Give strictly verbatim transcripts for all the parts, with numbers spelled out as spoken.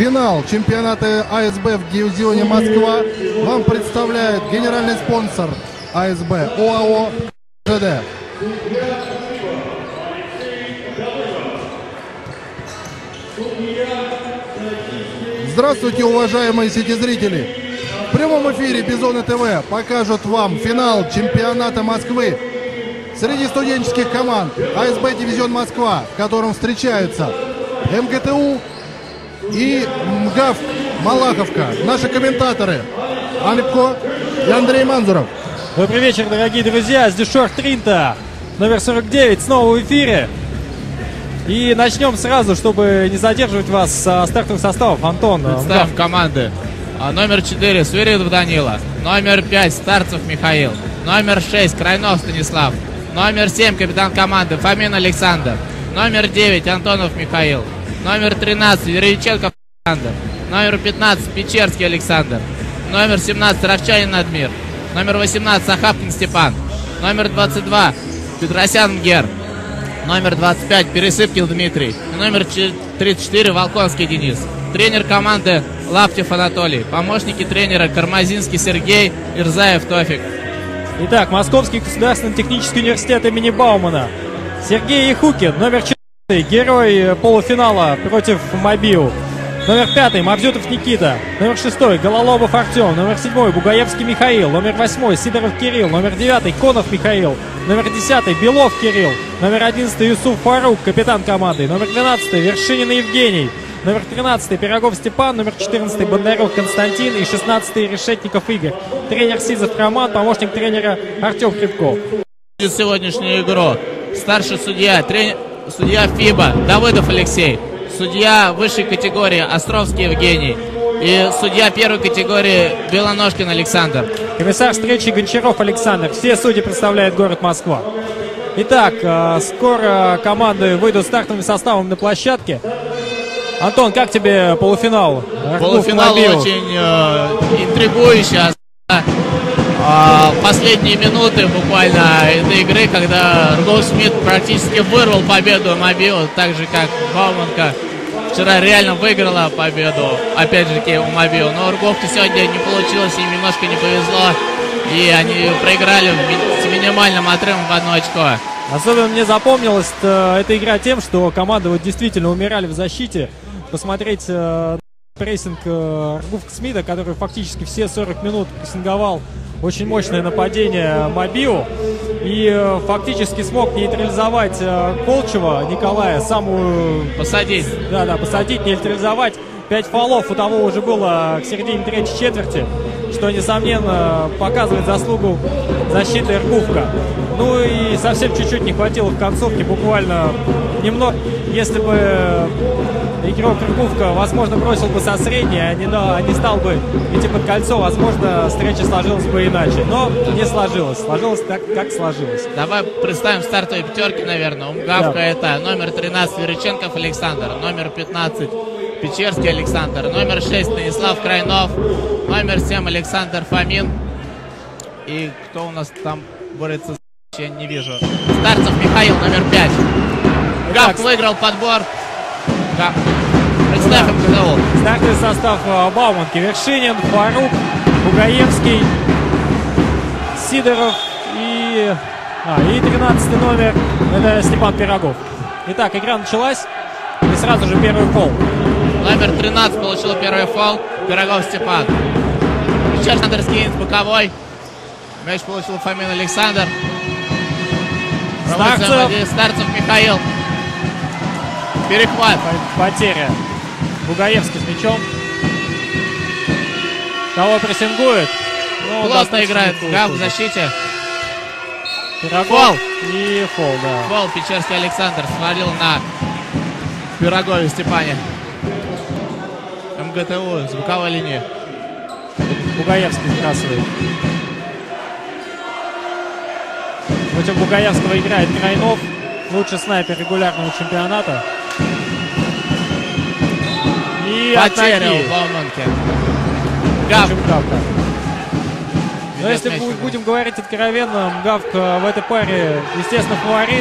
финал чемпионата АСБ в дивизионе Москва вам представляет генеральный спонсор АСБ ОАО ЖД. Здравствуйте, уважаемые сетезрители! В прямом эфире Бизоны ТВ покажут вам финал чемпионата Москвы среди студенческих команд АСБ Дивизион Москва, в котором встречаются МГТУ и МГАФ Малаховка. Наши комментаторы Алипко и Андрей Манзуров. Добрый вечер, дорогие друзья. Здесь Шорт Тринта, номер сорок девять, снова в эфире. И начнем сразу, чтобы не задерживать вас со стартовых составов. Антон, представим МГАФ. команды. Номер четыре Свиридов Данила, номер пять Старцев Михаил, номер шесть Крайнов Станислав, номер семь капитан команды Фомин Александр, номер девять Антонов Михаил, номер тринадцать Юриченков Александр, номер пятнадцать Печерский Александр, номер семнадцать Равчанин Адмир, номер восемнадцать Сахапкин Степан, номер двадцать два Петросян Гер, номер двадцать пять Пересыпкин Дмитрий, номер тридцать четыре Волконский Денис. Тренер команды Лаптев Анатолий, помощники тренера Кармазинский Сергей, Ирзаев Тофик. Итак, Московский государственный технический университет имени Баумана. Сергей Яхукин, номер четыре, герой полуфинала против Мобиу. Номер пятый Мавзютов Никита, номер шестой Гололобов Артем, номер седьмой Бугаевский Михаил, номер восьмой Сидоров Кирилл, номер девятый Конов Михаил, номер десятый Белов Кирилл, номер одиннадцатый Юсуф Фарук, капитан команды, номер двенадцатый Вершинин Евгений, номер тринадцатый Пирогов Степан, номер четырнадцатый Бондарев Константин и шестнадцатый Решетников Игорь. Тренер Сизов Роман, помощник тренера Артем Хребков. Сегодняшнюю игру старший судья, тренер, судья ФИБА Давыдов Алексей, судья высшей категории Островский Евгений и судья первой категории Белоножкин Александр. Комиссар встречи Гончаров Александр. Все судьи представляют город Москва. Итак, скоро команды выйдут стартовым составом на площадке. Антон, как тебе полуфинал? Полуфинал очень э, интригующий. А, э, последние минуты буквально этой игры, когда Ргов Смит практически вырвал победу Мобиу, так же как Бауманка вчера реально выиграла победу, опять же, у Мобиу. Но у Ргов-то сегодня не получилось, им немножко не повезло, и они проиграли с минимальным отрывом в одно очко. Особенно мне запомнилась эта игра тем, что команды вот действительно умирали в защите. Посмотреть э, прессинг э, Ргувка Смита, который фактически все сорок минут прессинговал очень мощное нападение Мобиу. И э, фактически смог нейтрализовать э, Колчева Николая, самую... Посадить. Да, да, посадить, нейтрализовать. Пять фолов у того уже было к середине третьей четверти, что, несомненно, показывает заслугу защиты Ргувка. Ну и совсем чуть-чуть не хватило в концовке, буквально немного. Если бы игрок Ргувка, возможно, бросил бы со средней, а не, а не стал бы идти под кольцо, возможно, встреча сложилась бы иначе. Но не сложилось. Сложилось так, как сложилось. Давай представим стартовые пятерки, наверное. У МГАФка да. Это номер тринадцать Вериченков Александр, номер пятнадцать Печерский Александр, номер шесть Станислав Крайнов, номер семь Александр Фомин. И кто у нас там борется, я не вижу. Старцев Михаил, номер пять. МГАФ выиграл подбор. Да. Представим МГТУ. Стартовый состав Бауманки: Вершинин, Фарук, Бугаевский, Сидоров и... А, и тринадцатый номер, это Степан Пирогов. Итак, игра началась. И сразу же первый фол. Номер тринадцать получил первый фол. Пирогов Степан. Александр скинет боковой. Мяч получил Фомин Александр. Старцев. Старцев Михаил. Перехват. Потеря. Бугаевский с мячом. Кого прессингует? Ну, классно играет. Гав в защите. Пирогов. Фол. И фол, да. Фол. Печерский Александр свалил на Пирогове Степане. МГТУ с боковой линии. Бугаевский сбрасывает. Против Бугаевского играет Крайнов, лучший снайпер регулярного чемпионата. И потеря у Бауманки. Гав. Но если мы будем говорить откровенно, МГАФ в этой паре, естественно, фаворит.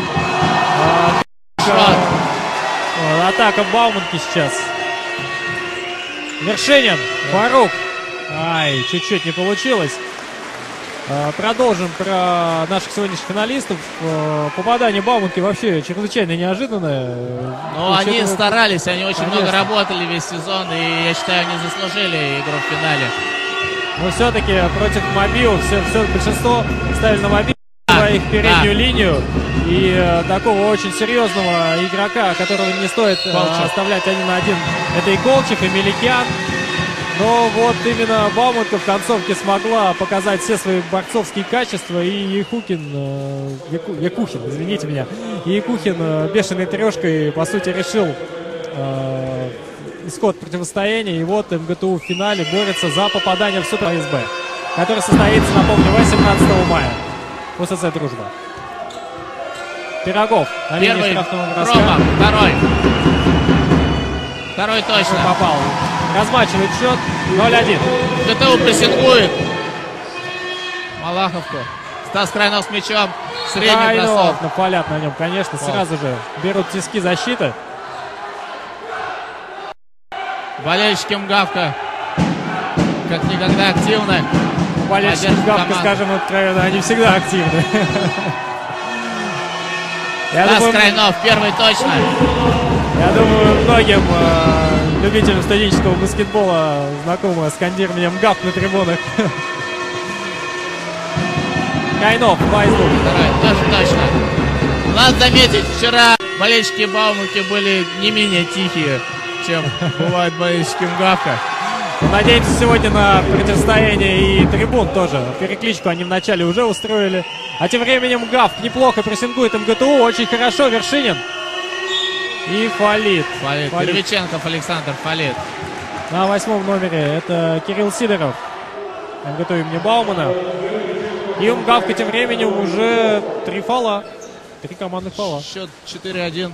А, атака Бауманки сейчас. Вершинин, Фарук. Ай, чуть-чуть не получилось. Продолжим про наших сегодняшних финалистов. Попадание Бауманки вообще чрезвычайно неожиданное. Ну, они старались, они очень Конечно. много работали весь сезон, и я считаю, они заслужили игру в финале. Но все-таки против Мобио все, все большинство ставили на Мобио да, их переднюю да. линию. И э, такого очень серьезного игрока, которого не стоит э, оставлять один на один, это и Колчев, и Меликян. Но вот именно Бауманка в концовке смогла показать все свои борцовские качества. И Якухин, э, Яку, Якухин, извините меня, и Якухин э, бешеной трешкой, по сути, решил э, исход противостояния. И вот МГТУ в финале борется за попадание в Супер АСБ, который состоится, напомню, восемнадцатого мая. УСЦ «Дружба». Пирогов на линии штрафного броска. Промах, второй. Второй точно. Попал. Размачивает счет ноль один. ГТУ прессингует Малаховку. Стас Крайнов с мячом. Средний Крайнов бросок. напалят на нем, конечно. Пол. Сразу же берут тиски защиты. Болельщики МГАВка как никогда активны. Болельщики МГАВка, скажем откровенно, они всегда активны. Стас думаю, Крайнов, первый точно. Я думаю, многим э, любителям студенческого баскетбола знакомо скандирование МГАВ на трибунах. Крайнов, два из двух. Второй, тоже точно. Надо заметить, вчера болельщики Бауманки были не менее тихие, чем бывают болельщики МГАВка. Надеемся сегодня на противостояние и трибун тоже. Перекличку они вначале уже устроили. А тем временем МГАВ неплохо прессингует МГТУ. Очень хорошо. Вершинин. И фалит. Фалит. фалит. Первиченков Александр фалит. На восьмом номере это Кирилл Сидоров. МГТУ имени Баумана. И у МГАВка тем временем уже три фола. Три командных фола. Счет четыре один.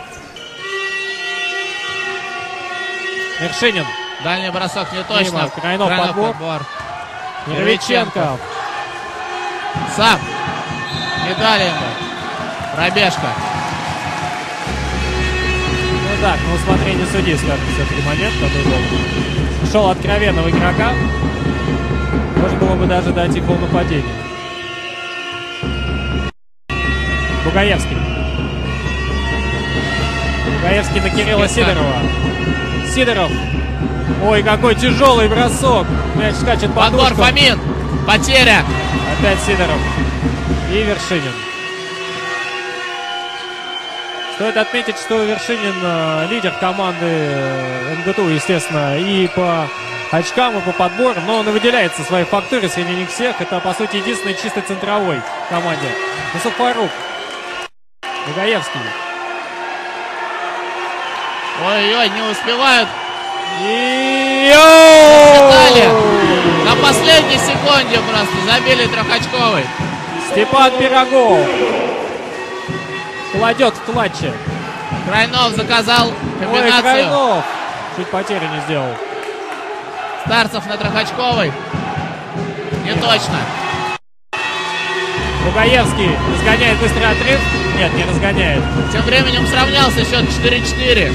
Вершинин. Дальний бросок не точно. Крайнов, Крайнов подбор. подбор. Первиченков. Сам. Не дали ему. Пробежка. Ну так, на усмотрение судьи, скажем, все-таки момент, который был. Шел откровенного игрока. Можно было бы даже дать и полнападение. Бугаевский. Бугаевский на Кирилла Сидорова. Сидоров. Ой, какой тяжелый бросок. Мяч скачет по подбор Фомин. Потеря. Опять Сидоров. И Вершинин. Стоит отметить, что Вершинин э, лидер команды э, МГТУ, естественно, и по очкам, и по подборам. Но он и выделяется своей фактурой среди них всех. Это, по сути, единственный чисто центровой в команде. Мусуф Фарук. Бугаевский. Ой-ой, не успевают. И... На последней секунде просто забили трехочковый. Степан Пирогов кладет в клатче. Крайнов заказал комбинацию. Ой, Крайнов чуть потери не сделал. Старцев на трехочковый. Не точно. Бугаевский разгоняет быстрый отрыв. Нет, не разгоняет. Тем временем сравнялся счет четыре четыре.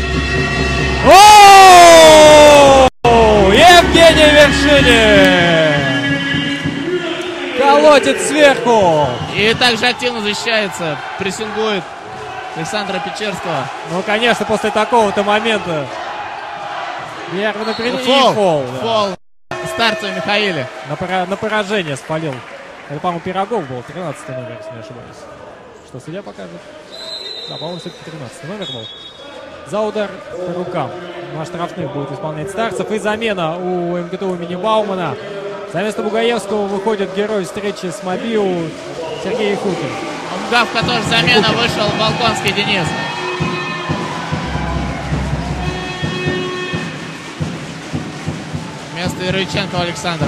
О, Евгений Вершинин колотит сверху. И также активно защищается, прессингует Александра Печерского. Ну, конечно, после такого-то момента нервно принял. Фол. Фол, да. Фол. Старцев Михаиле. На, пора... на поражение спалил. Это, по-моему, Пирогов был, тринадцатый номер, если не ошибаюсь. Что судья покажет? Да, по-моему, все-таки тринадцатый номер был. За удар по рукам на штрафных будет исполнять Старцев. И замена у МГТУ имени Баумана. За место Бугаевского выходит герой встречи с Мобио Сергей Якухин. У МГАВка тоже замена. Якухин. Вышел Балконский Денис. Вместо Яровиченкова Александра.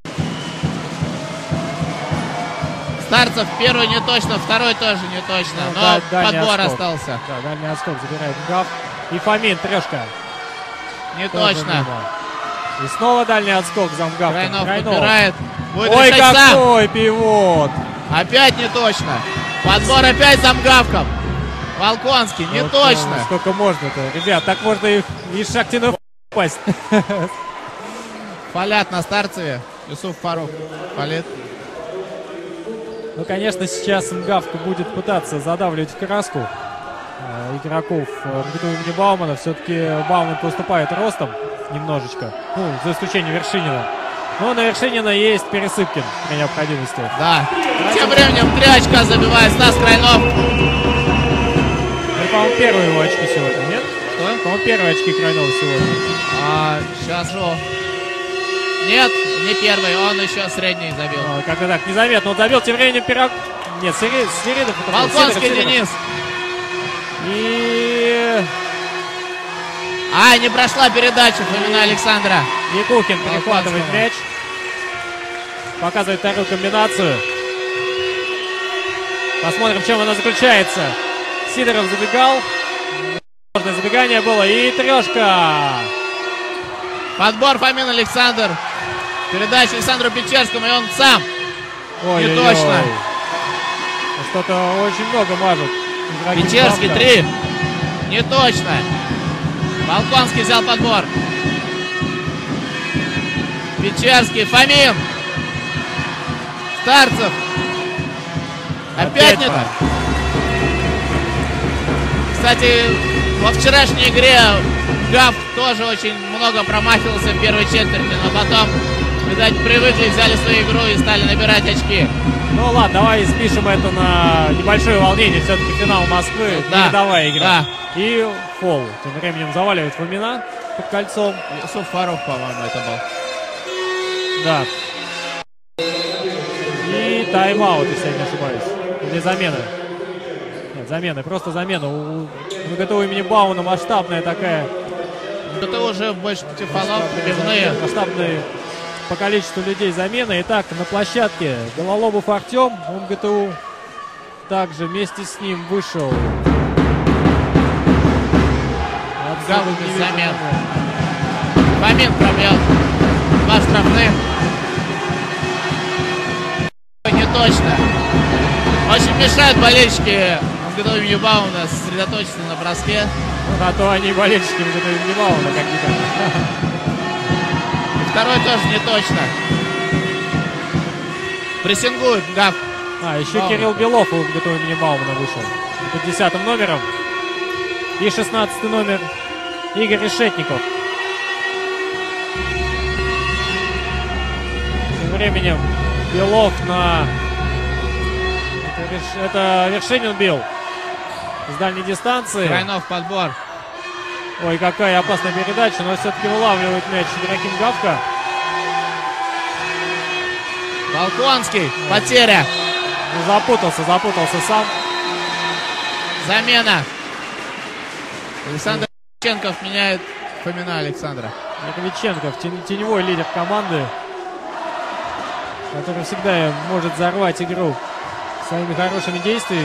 Старцев первый не точно, второй тоже не точно, ну, но да, подбор отскок. Остался. Да, дальний отскок забирает МГАВ. И Фомин, трешка. Не тоже точно. Мимо. И снова дальний отскок за МГАВ. Крайнов подбирает. Будет Ой, какой сам. Пивот. Опять не точно. Подбор опять за МГАВком. Волконский, не вот, точно. Сколько можно-то, ребят, так можно и, и Шахтинов Пасть. Фалят на Старцеве. Юсуф Фарух фалит. Ну, конечно, сейчас МГАВка будет пытаться задавливать в краску э, игроков э, МГТУ имени Баумана. Все-таки Бауман поступает ростом немножечко. Ну, за исключением Вершинина. Но на Вершинина есть Пересыпкин при необходимости. Да. Тем временем три очка забивает Стас Крайнов. Это, по-моему, первые его очки сегодня, нет? Что? По-моему, первые очки Крайнова сегодня. А, сейчас же. Нет, не первый, он еще средний забил. А, как-то так, незаметно он забил. Тем временем Пирог... Нет, Середов. Волконский Денис. И... А, не прошла передача Фомина Александра. Якухин перехватывает мяч. Показывает вторую комбинацию. Посмотрим, в чем она заключается. Сидоров забегал. Сложное забегание было. И трешка. Подбор Фомин Александр. Передача Александру Печерскому, и он сам. Ой, не ой, точно. Ой. Что-то очень много мажут. Печерский три. Не точно. Волконский взял подбор. Печерский, Фомин. Старцев. Опять, Опять нет. По. Кстати, во вчерашней игре ГАФ тоже очень много промахивался в первой четверти, но потом, видать, привыкли, взяли свою игру и стали набирать очки. Ну ладно, давай спишем это на небольшое волнение. Все-таки финал Москвы. Да. Передовая игра. Да. И фол. Тем временем заваливает Фомина под кольцом. Юсуф Фарух, по-моему, это был. Да. И тайм-аут, если я не ошибаюсь. Или замена. Нет, замена. Просто замена. У МГТУ имени Баумана масштабная такая. Это уже больше пяти фолов, прибивные. Масштабные по количеству людей замены. Итак, на площадке Гололобов Артем у МГТУ. Также вместе с ним вышел. Гаву без замен. Фомин пробьет. Два штрафных. Не точно. Очень мешают болельщики МГТУ имени Баумана сосредоточиться на броске. Ну, а то они болельщики МГТУ имени Баумана как-никак. И второй тоже не точно. Прессингует ГАФ. А, еще Бауман. Кирилл Белов у МГТУ имени Баумана вышел. Под десятым номером. И шестнадцатый номер Игорь Решетников. Тем временем Белов на... Это, Верш... Это Вершинин бил с дальней дистанции. Крайнов подбор. Ой, какая опасная передача, но все-таки вылавливает мяч Игроким Гавка. Волконский. Потеря. Запутался, запутался сам. Замена. Александр Виченков меняет Фомина Александра. Это Виченков, теневой лидер команды, который всегда может взорвать игру своими хорошими действиями.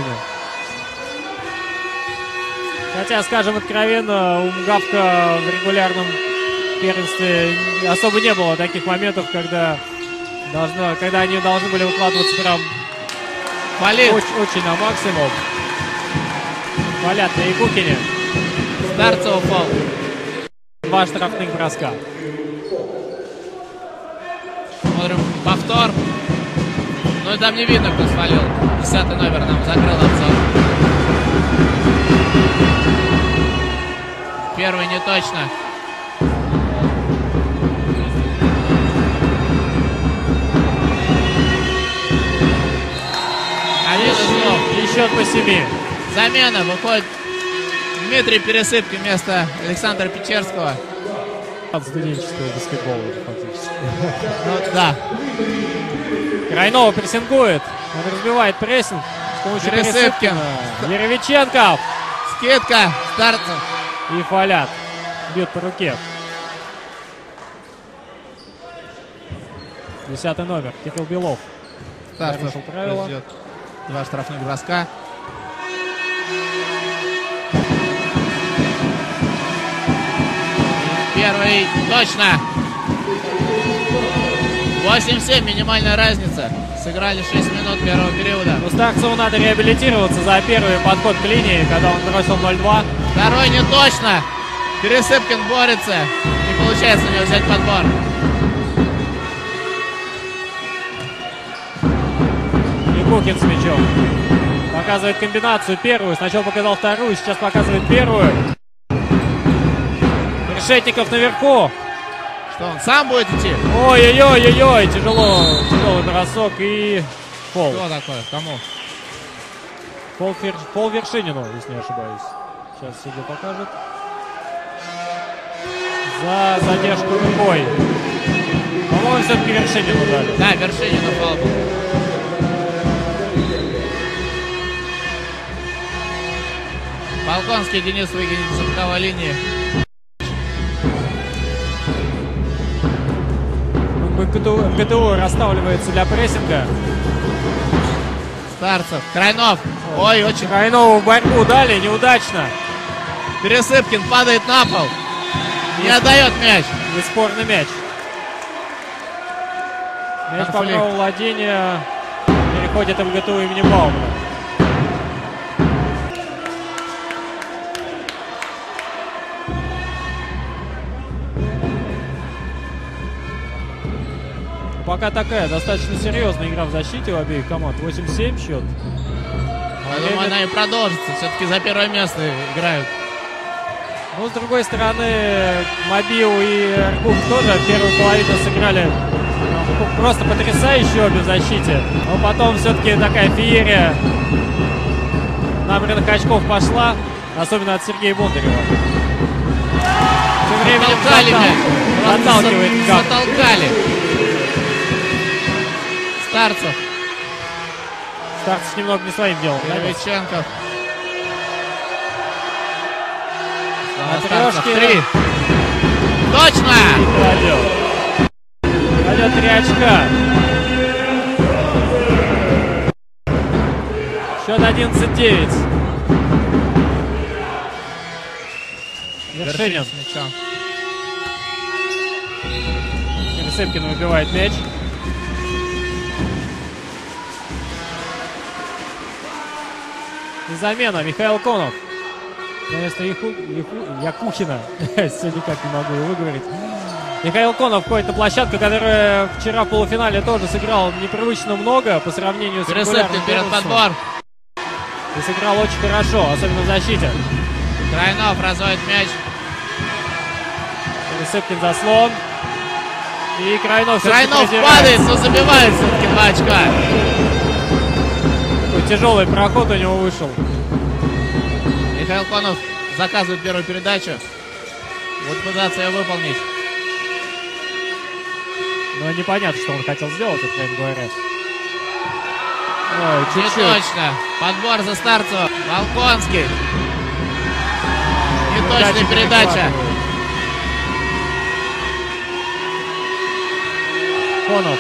Хотя, скажем откровенно, у МГАВка в регулярном первенстве особо не было таких моментов, когда, должно, когда они должны были выкладываться прям очень, очень на максимум. Валят на Якухине. Старцев упал. Два штрафных броска. Смотрим повтор. Ну и там не видно, кто свалил. Десятый номер нам закрыл обзор. Первый не точно. Один из слов. И счет по семи. Замена. Выходит Дмитрий Пересыпкин вместо Александра Печерского. От студенческого баскетбола фактически. Ну да. Крайнова прессингует. Он разбивает прессинг с помощью Пересыпкина. Еровиченков. Скидка. Старцев. И фалят. Бьет по руке. Десятый номер. Кирилл Белов. Старцев ждет два штрафных броска. Первый точно. восемь семь минимальная разница. Сыграли шесть минут первого периода. У Старцеву надо реабилитироваться за первый подход к линии, когда он бросил ноль два. Второй не точно. Пересыпкин борется. Не получается у него взять подбор. Ликухин с мячом. Показывает комбинацию первую. Сначала показал вторую, сейчас показывает первую. Решетников наверху. Что, он сам будет идти? Ой-ой-ой-ой-ой. Тяжело, тяжелый бросок и фол. Что такое? Кому? Фол, Фер... фол Вершинину, если не ошибаюсь. Сейчас судья покажет. За задержку рукой. По-моему, все-таки Вершинину дали. Да, Вершинину фол был. Балконский Денис выгонит с боковой линии. ГТУ расставливается для прессинга. Старцев. Крайнов. Ой, очень... Крайнову в борьбу дали, неудачно. Пересыпкин падает на пол. Не отдает мяч. Бесспорный мяч. Мяч по праву владения переходит в ГТУ имени Баумана. Пока такая достаточно серьезная игра в защите у обеих команд. восемь-семь счет. Я думаю, она и продолжится. Все-таки за первое место играют. Ну, с другой стороны, Мобил и Аркух тоже первую половину сыграли ну, просто потрясающе обе в защите. Но потом все-таки такая феерия набранных очков пошла. Особенно от Сергея Бондарева. Тем временем Затолкали мяч. Отталкивает Гак. Затолкали. Старцев. Старцев немного не своим делом. Кривиченков. На трешке. Три. Точно! Кладет. Кладет три очка. Счет одиннадцать девять. Вершинин. Пересыпкин выбивает мяч. И замена. Михаил Конов. Вместо Яху... Яху... Якухина. Все никак не могу его выговорить. Михаил Конов входит на площадку, которая вчера в полуфинале тоже сыграл непривычно много по сравнению с регулярным вперед подбор. И сыграл очень хорошо, особенно в защите. Крайнов разводит мяч. Пересыпкин заслон. И Крайнов Крайнов падает, но забивает все-таки два очка. Такой тяжелый проход у него вышел. Михаил Конов заказывает первую передачу. Вот пытаться ее выполнить. Но непонятно, что он хотел сделать, откровенно говоря. Ой, Не чуть-чуть. точно. Подбор за Старцева. Балконский. Неточная передача. Конов.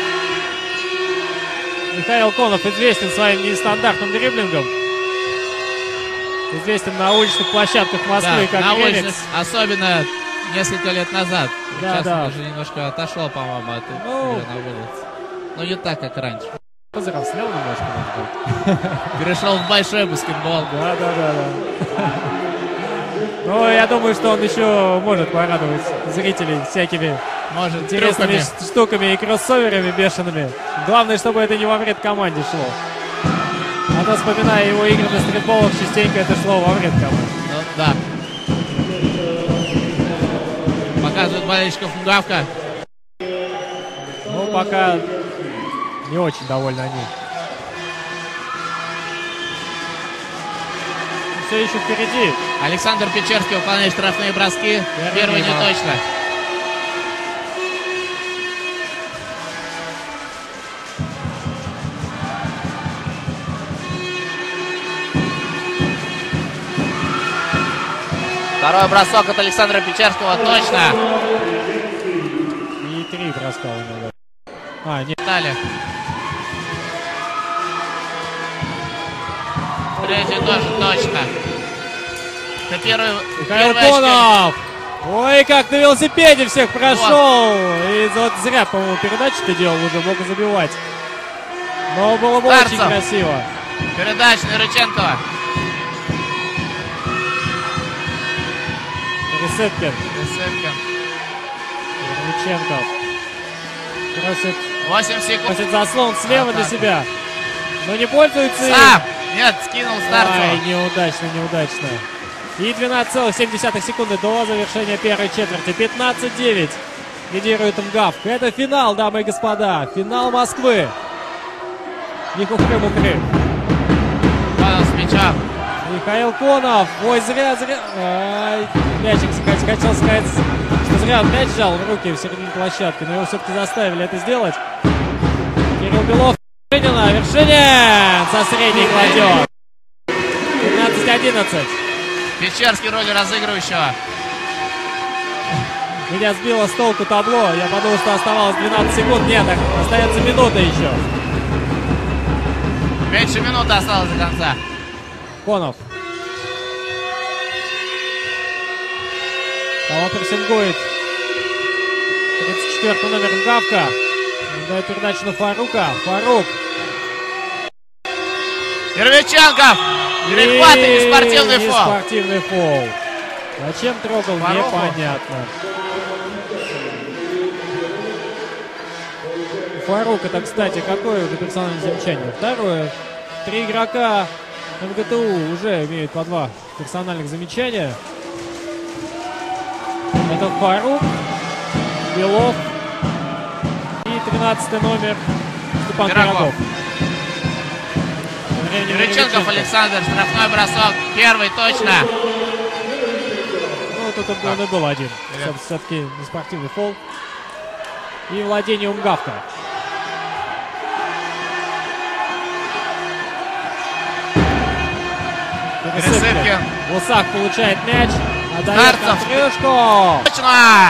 Михаил Конов известен своим нестандартным дриблингом. Известен на уличных площадках Москвы, Да, как на Ремикс. улицах, особенно несколько лет назад. Да, Сейчас да. он даже немножко отошел, по-моему, от Ну. игры на улице. Но не так, как раньше. Повзрослел немножко, может быть. Перешел в большой баскетбол. Да, да, да, да. Ну, я думаю, что он еще может порадовать зрителей всякими Может, интересными трюками. ш- штуками и кроссоверами бешеными. Главное, чтобы это не во вред команде шло. А то, вспоминая его игры на стритболах, частенько это шло во вред команде. Ну, да. Показывает болельщиков Мгавка. Ну, пока не очень довольны они. Все еще впереди. Александр Печерский выполняет штрафные броски. Первый не мимо. точно. Второй бросок от Александра Печерского. Точно. И три броска у него. А, нет. Далее. Третий тоже точно. Это первый. Михаил первый очко. Конов! Ой, как на велосипеде всех прошел! И вот зря, по-моему, передачу-то делал, уже мог и забивать. Но было бы Старцев. очень красиво. Передача на Рыченкова. Пересыпкин. Пересыпкин. Юченков просит, восемь секунд. просит заслон слева для себя. Но не пользуется им. Сам! Нет, скинул Старцев. Ай, неудачно, неудачно. И двенадцать целых семь десятых секунды до завершения первой четверти. пятнадцать девять. Лидирует МГАВ. Это финал, дамы и господа. Финал Москвы. Не хухры-мухры. Конов с мячом. Михаил Конов. Ой, зря, зря. Ай, мячик, хотел сказать, что зря он мяч взял в руки в середине площадки, но его все-таки заставили это сделать. Кирилл Белов. Вершинина. Вершинин со средней кладет. пятнадцать одиннадцать. Печерский роли разыгрывающего. Меня сбило с толку табло. Я подумал, что оставалось двенадцать секунд. Нет, так остается минута еще. Меньше минуты осталось до конца. Конов. Кого прессингует тридцать четвёртый номер МГАВка. Дает передачу на Фарука. Фарук. Первиченков! Перехват и неспортивный фол. Неспортивный фол. Зачем трогал, Фаруху. непонятно. Фарук, это, кстати, какое это персональное замечание? Второе. Три игрока МГТУ уже имеют по два персональных замечания. Это Фарук, Белов и тринадцатый номер Степан Пирогов. Пирогов. Кириченков Александр, штрафной бросок, первый точно. Ну, тут он, он и был один. Все-таки неспортивный фол. И владение у МГАВка. Пересыпкин. Лусак получает мяч. Отдает Старцев. Контрюшку. Точно!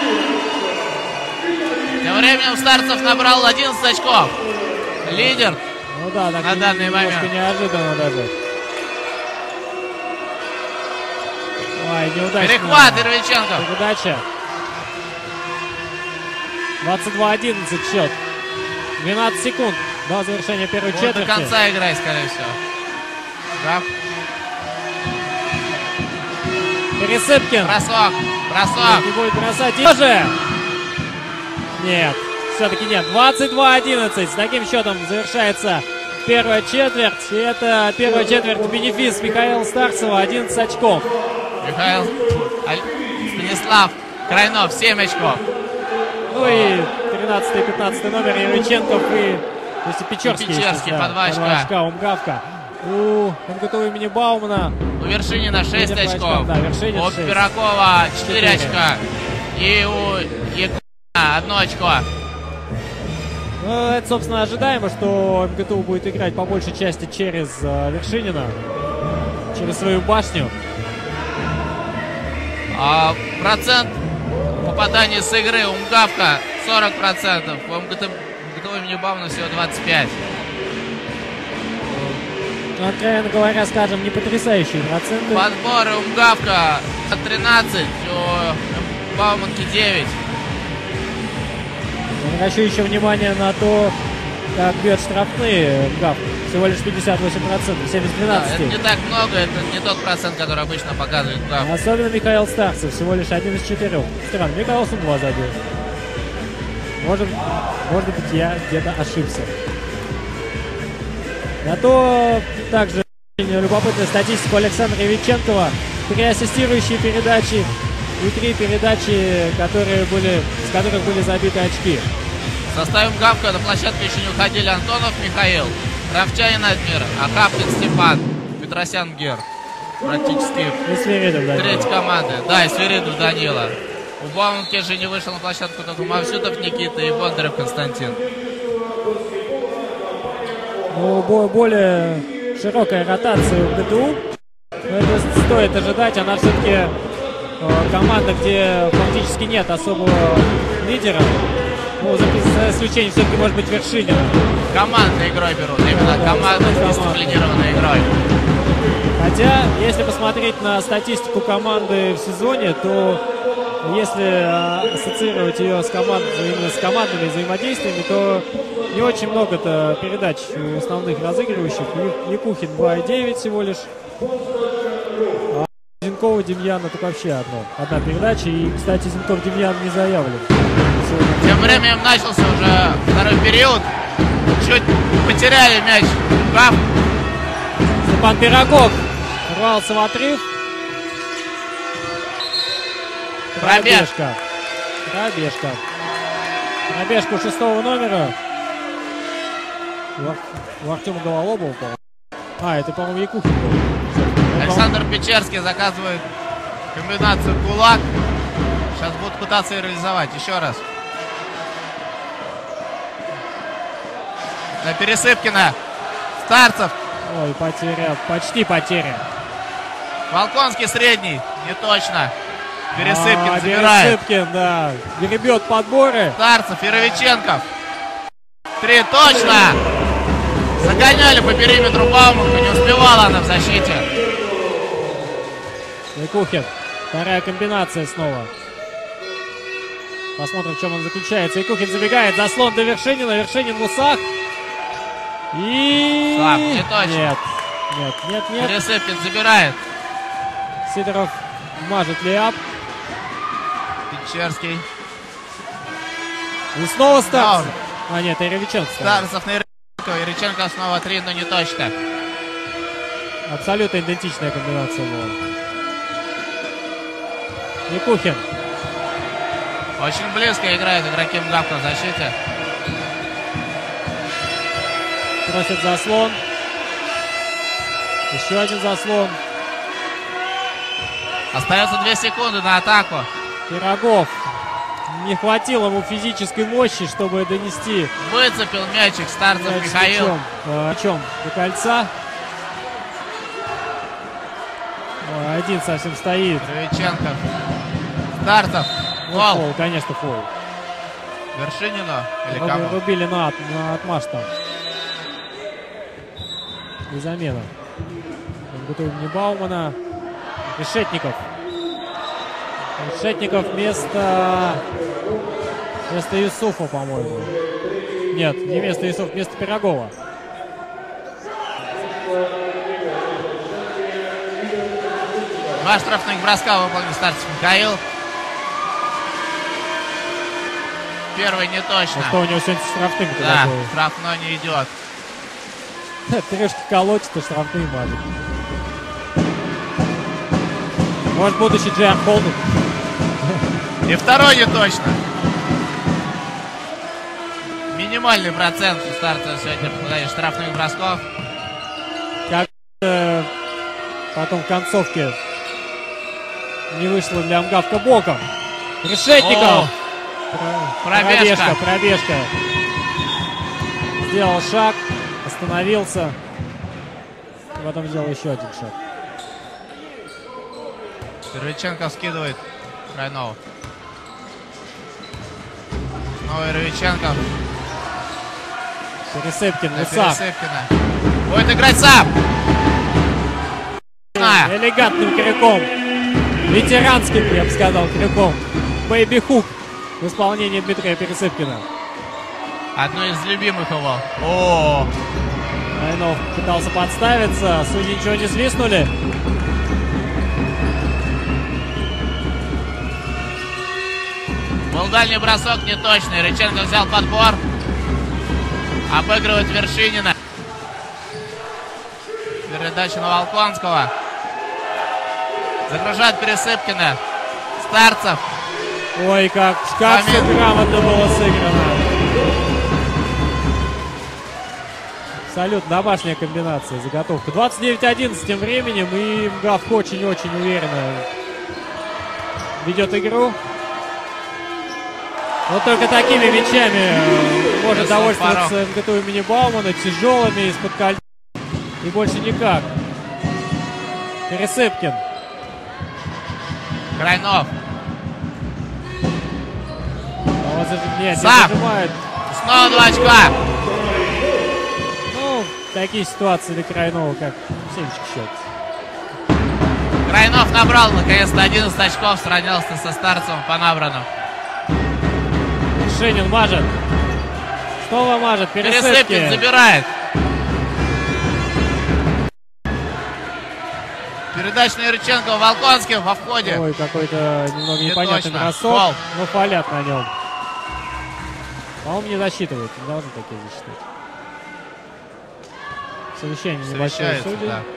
Тем временем Старцев набрал одиннадцать очков. Лидер. Ну да, так На данный немножко момент. неожиданно даже. Ой, неудачно. Перехват Ирвиченков. Передача. двадцать два одиннадцать счет. двенадцать секунд до завершения первой Вот четверти. до конца играй, скорее всего. Да. Пересыпкин. Бросок. Бросок. Не будет бросать. И тоже. Нет. Все-таки нет. двадцать два одиннадцать. С таким счетом завершается первая четверть. И это первая четверть бенефис Михаила Старцева. одиннадцать очков. Михаил. Аль... Станислав Крайнов. семь очков. Ну и тринадцатый и пятнадцатый номер Ярыченков и, то есть и Печерский. И Печерский по два очка. очка у МГАВка. У МГТУ имени Баумана. У Вершинина шесть Лидер по очков. очкам, да, Вершинин У шесть. Пирогова четыре четыре. очка. И у Якунина одно очко. Ну, это, собственно, ожидаемо, что МГТУ будет играть по большей части через э, Вершинина. Через свою башню. А, процент попадания с игры у МГАВка сорок процентов. У МГТУ, МГТУ имени Баумана всего двадцать пять процентов. Ну, откровенно говоря, скажем, не потрясающие проценты. Подборы у МГАВка тринадцать, у Бауманки девять. Обращу еще внимание на то, как бьет штрафные МГАВ. Всего лишь пятьдесят восемь процентов, семьдесят Да, двенадцать. это не так много, это не тот процент, который обычно показывает МГАВ. Особенно Михаил Старцев, всего лишь один из четырех. Странно, мне казалось, он два забил. Может, может быть, я где-то ошибся. Зато также любопытная статистика Александра Ивиченкова. Три ассистирующие передачи и три передачи, которые были, с которых были забиты очки. В составе МГАВка на площадку еще не уходили Антонов Михаил, Кравчанин Адмир, Ахапкин Степан, Петросян Гер. Практически И Свиридов, да. треть команды. Да, и Свиридов Данила. У Бауманки же не вышел на площадку только Мавсютов Никита и Бондарев Константин. Ну, бо- более широкая ротация в ГТУ. Но это стоит ожидать. Она все-таки э, команда, где фактически нет особого лидера. Ну, за, за исключением все-таки может быть Вершинина. Командной игрой берут, именно Да, команда с команда. дисциплинированной игрой. Хотя, если посмотреть на статистику команды в сезоне, то если э, ассоциировать ее с, команд, именно с командными взаимодействиями, то не очень много-то передач у основных разыгрывающих. Я- Якухин два и девять всего лишь. А один Зинкова Демьяна так вообще одно. Одна передача. И, кстати, Зинков Демьян не заявлен. Тем временем начался уже второй период. Чуть потеряли мяч. Гав. Степан Пирогов рвался в отрыв. Пробежка. Пробежка. Пробежка у шестого номера. У Артема Гололобова, по-моему. А, это, по-моему, Якухин был. Александр Печерский заказывает комбинацию кулак. Сейчас будут пытаться ее реализовать. Еще раз. На Пересыпкина. Старцев. Ой, потеря. Почти потеря. Волконский средний. Не точно. Пересыпкин а, забирает. Пересыпкин, да. Гребет подборы. Старцев, Яровиченков. Три, точно. Загоняли по периметру Бауманку. Не успевала она в защите. Якухин. Вторая комбинация снова. Посмотрим, в чем он заключается. Якухин забегает. Заслон до Вершинина. Вершинин в усах. И... Слаб, не точно. Нет, нет, нет, нет. Пересыпкин забирает. Сидоров мажет лиап. Печерский. И снова Старцев. Но. А, нет, Яровиченко. Старцев на Яриченко. Яриченко снова три, но не точно. Абсолютно идентичная комбинация была. Якухин. Очень близко играют игроки МГАВка в защите. Просит заслон. Еще один заслон. Остается две секунды на атаку. Пирогов. Не хватило ему физической мощи, чтобы донести. Выцепил мячик Старцев мяч Михаил. Мячом, э, мячом до кольца. Ой, один совсем стоит. Яровиченко. Старцев. Вот Фол. фол, конечно, фол. Вершинину или Руби- кому? Рубили на, от- на отмаш там. И замена. Готовим не Баумана. Решетников. Решетников вместо... Вместо Юсуфа, по-моему. Нет, не вместо Юсуфа, вместо Пирогова. Два штрафных броска выполнил Старцев Михаил. Первый не точно. А что у него сегодня с штрафным? Да, штрафной не идет. Трешки колотит, и штрафные мажет. Может, будущий Джей Ар Холден. И второй не точно. Минимальный процент у Старцева сегодня попадает штрафных бросков. Как э, потом в концовке не вышло для МГАВка боком. Решетников. Про- пробежка. Пробежка, пробежка. Сделал шаг, остановился. И потом сделал еще один шаг. Яровиченко скидывает Крайнову. Снова Яровиченко. Пересыпкин, На Усак. Пересыпкина. Будет играть сам. А, Элегантным крюком. Ветеранским, я бы сказал, крюком. Бэйби хук в исполнении Дмитрия Пересыпкина. одно из любимых его. О, Айнов пытался подставиться. Судьи ничего не свистнули. был дальний бросок неточный. Рыченко взял подбор. Обыгрывает Вершинина. Передача на Волконского. Загружает Пересыпкина. Старцев. Ой, как, как все Момент. грамотно было сыграно. Абсолютно домашняя комбинация, заготовка. двадцать девять одиннадцать тем временем, и МГАВ очень-очень уверенно ведет игру. Вот только такими мячами э, может Без довольствоваться порог. МГТУ имени Баумана, тяжелыми, из-под кольца. И больше никак. Пересыпкин. Крайнов. А вот заж- Нет, не Сап. зажимает. Снова два очка. Ну, такие ситуации для Крайнова, как семечки счет. Крайнов набрал наконец-то одиннадцать очков. Сравнялся со Старцевым по набранным. Шенин мажет. Снова мажет. Пересыпкин Пересыпкин. забирает. Передача на Юрченко, Волконский во входе. Ой, какой-то немного Не непонятный точно. бросок. Фол. Ну, фолят на нем. По-моему, не засчитывают. Не должны такие засчитывать. Совещание небольшое Совещается, судей. да.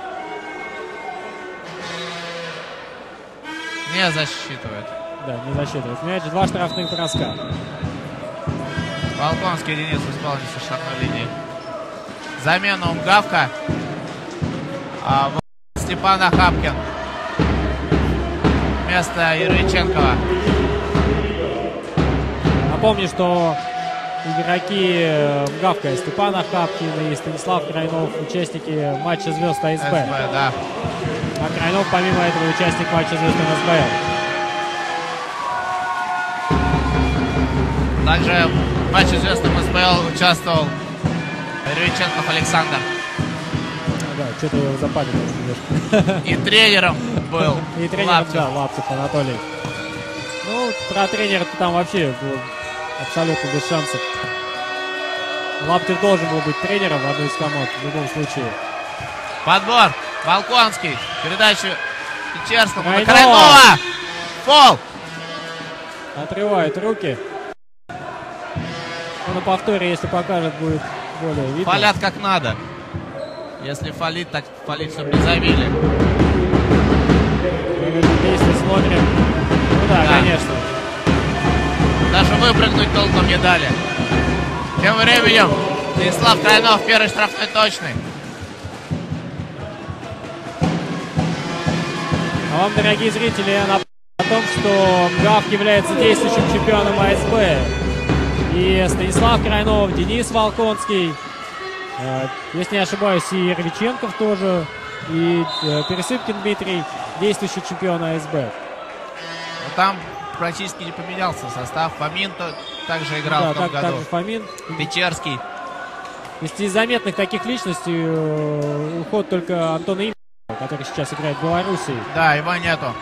Не засчитывает. Да, не засчитывает. Мяч, два штрафных броска. Волконский Денис исполнил со штрафной линии. Замена у Мгавка. А, Степан Ахапкин. Вместо Юриченкова. Напомню, что игроки Мгавка, Степан Ахапкин и Станислав Крайнов участники матча звезд АСБ. СБ, да. А Крайнов, помимо этого, участник матча звезд эн эс бэ эл. Также в матче звезд эн эс бэ эл участвовал Юриченков Александр. Да, что-то его западет немножко. И тренером был И тренером, Лаптев. да, Лаптев Анатолий. Ну, про тренера там вообще был абсолютно без шансов. Лаптев должен был быть тренером в одной из команд, в любом случае. Подбор. Волконский. Передачу Печерскому. на Крайнов. Крайнова. Фол. Отрывает руки. Ну, на повторе, если покажет, будет более видно. Фалят как надо. Если фалит, так фалит, чтобы не забили. Если смотрим. Ну да, Да. конечно. Даже выпрыгнуть толком не дали. Тем временем Станислав Крайнов, первый штрафной точный. А вам, дорогие зрители, я напомню о том, что МГАВ является действующим чемпионом АСБ. И Станислав Крайнов, Денис Волконский, э, если не ошибаюсь, и Ервиченков тоже, и э, Пересыпкин Дмитрий, действующий чемпион АСБ. Но там практически не поменялся состав. Фомин то- также играл Да, в том так, году. также Фомин. Печерский. Из заметных таких личностей э, уход только Антона Имова, который сейчас играет в Беларуси. Да, его нету.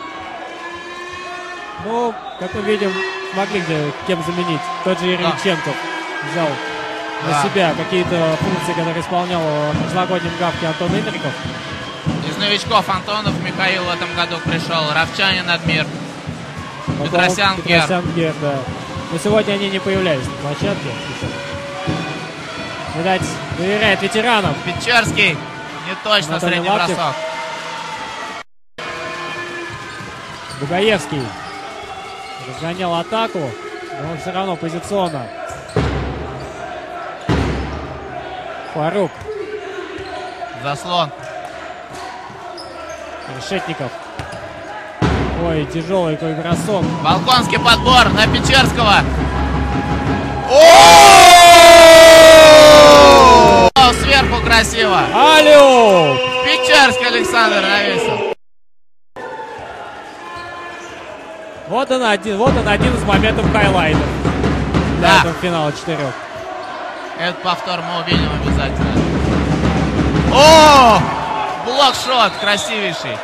Но, как мы видим, смогли где кем заменить. Тот же Ервиченков взял на Да. себя какие-то функции, которые исполнял в прошлогоднем ГАВКе Антон Индриков. Из новичков Антонов Михаил в этом году пришел. Равчанин Адмир. Потом Петросян Гер. Петросян Гер, да. Но сегодня они не появлялись на площадке. Видать, доверяет ветеранам. Печерский. Не точно, Анатолий средний Лаптев. бросок. Бугаевский разгонял атаку, но все равно позиционно. Фарук. Заслон. Решетников. Ой, тяжелый какой бросок. Волконский подбор на Печерского. О, сверху красиво. Алло! Печерский Александр навесил. Вот он один, вот он один из моментов хайлайтов. Для Да. этого финала четырех. Этот повтор мы увидим обязательно. О! Блокшот красивейший.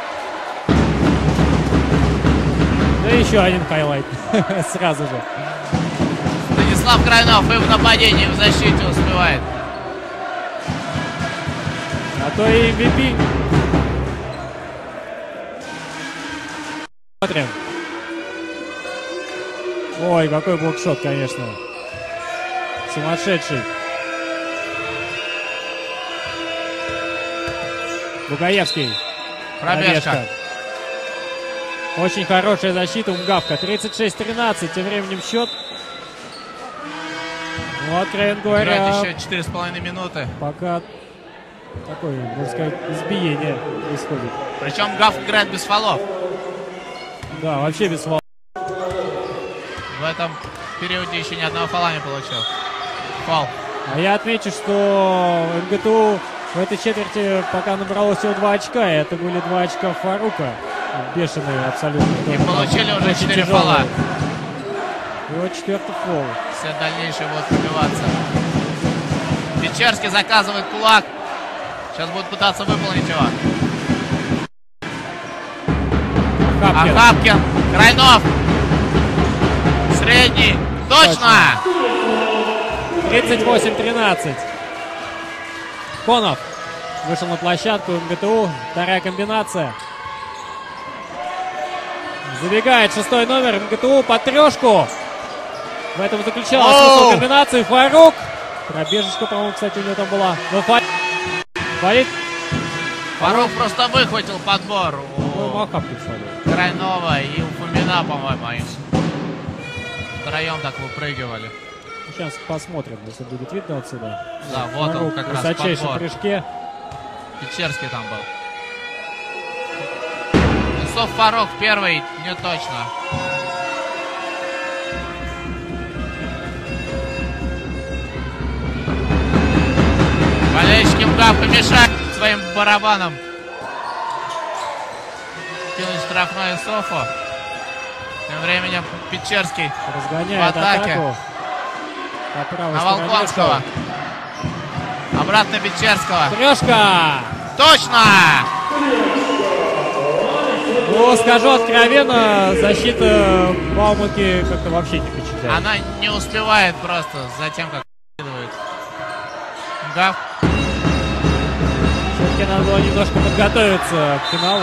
Да еще один хайлайт. Сразу же. Станислав Крайнов и в нападении, и в защите успевает. А то и эм ви пи. Смотрим. Ой, какой блокшот, конечно. Сумасшедший. Бугаевский. Пробежка. Очень хорошая защита у МГАВКа. тридцать шесть тринадцать. Тем временем счет. Ну, откровенно говоря, Играть еще четыре с половиной минуты. пока такое, можно сказать, избиение происходит. Причем Гав играет без фолов. Да, вообще без фола. В этом периоде еще ни одного фола не получил. Фол. А я отмечу, что МГТУ в этой четверти пока набрало всего два очка. И это были два очка Фарука. Бешеные абсолютно. И получили уже Очень четыре тяжелые. фола. Его четвертый фол. Все дальнейшие будут пробиваться. Печерский заказывает кулак. Сейчас будут пытаться выполнить его. Хапкин. Ахапкин. Крайнов. Средний. Точно! тридцать восемь тринадцать. Конов. Вышел на площадку МГТУ. Вторая комбинация. Забегает шестой номер МГТУ под трешку. В этом заключалась смысл комбинации. Фарук. Пробежечка, по-моему, кстати, у него там была. Но Фа... Фарид... Фарук просто выхватил подбор у Крайнова и у Фомина, по-моему, они втроем так выпрыгивали. Сейчас посмотрим, если будет видно отсюда. Да, вот Фарук он как раз в высочайшем подбор. прыжке. Печерский там был. Исов Фарук первый, не точно. Болельщики МГАВ помешают своим барабаном кинуть штрафной Исофу. Тем временем Печерский разгоняет в атаке. атаку. По правой На стороне. Волконского. Обратно Печерского. Трешка! Точно! Ну, скажу откровенно, защита Бауманки как-то вообще не впечатляет. Она не успевает просто за тем, как следует. МГАВ. Все-таки надо было немножко подготовиться к финалу.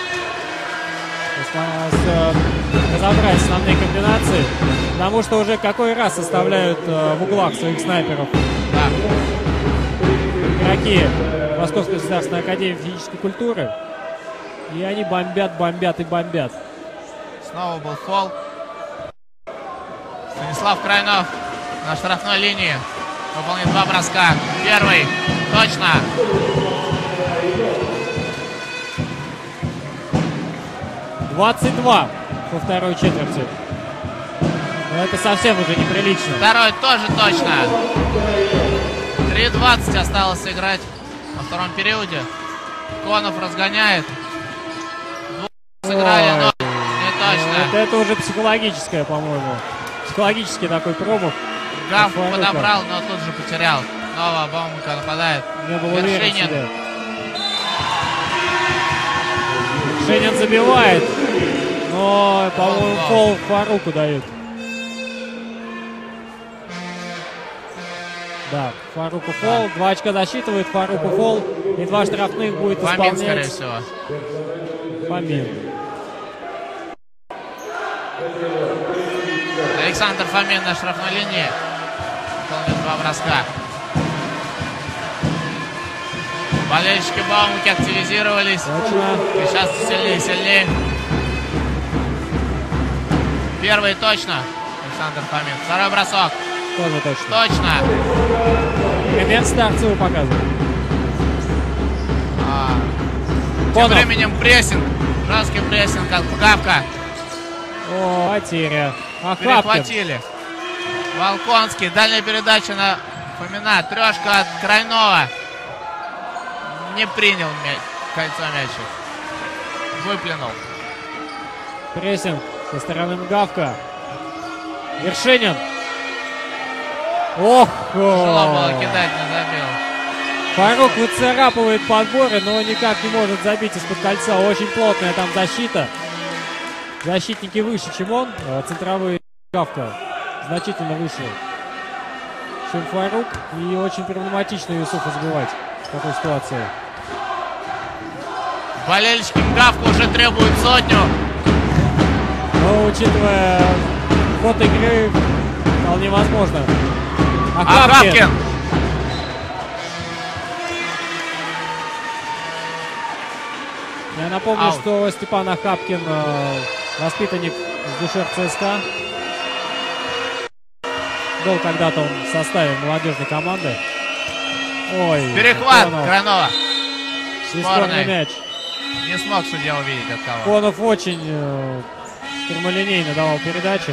Разобрать основные комбинации. Потому что уже какой раз составляют э, в углах своих снайперов. Да. Игроки Московской государственной академии физической культуры. И они бомбят, бомбят и бомбят. Снова был фол. Станислав Крайнов на штрафной линии. Выполнит два броска. Первый. Точно. двадцать два во второй четверти. Но это совсем уже неприлично. Второй тоже точно. три двадцать осталось играть во втором периоде. Конов разгоняет. Двух сыграли, но не точно. Это, это уже психологическое, по-моему. Психологический такой промах. Гав подобрал, но тут же потерял. Снова Бауманка нападает. Не был уверен в Вершинин. себе. Вершинин забивает. Но, по-моему, фол Фаруку дают. Да, Фаруку фол. Два очка засчитывает, Фаруку фол. И два штрафных будет Фомин, исполнять. скорее всего. Фомин. Александр Фомин на штрафной линии. Выполнит два броска. Болельщики Бауманки активизировались. Точно. И сейчас сильнее и сильнее. Первый точно. Александр Фомин. Второй бросок. Тоже точно. Точно. Пример Старцеву показывает. А, тем Конов. временем прессинг. Жесткий прессинг от Гавка. О, потеря. Ахапкин. Перехватили. Волконский. Дальняя передача на Фомина. Трешка от Крайнова. Не принял мяч, кольцо мячик. Выплюнул. Прессинг со стороны Мгавка. Вершинин. Ох! Тяжело было кидать, не забил. Фарук выцарапывает подборы, но никак не может забить из-под кольца. Очень плотная там защита. Защитники выше, чем он. Центровые Мгавка значительно выше, чем Фарук. И очень проблематично Юсуфа забивать в такой ситуации. Болельщики МГАВка уже требуют сотню. Но, учитывая ход игры, вполне возможно. Ахапкин. Ахапкин. Я напомню, Аут. что Степан Ахапкин э, воспитанник с Душер ЦСКА. Был когда-то он в составе молодежной команды. Ой, Перехват Конов. Крайнова. И Спорный. спорный мяч. Не смог судья увидеть от кого. Конов очень э, прямолинейно давал передачи.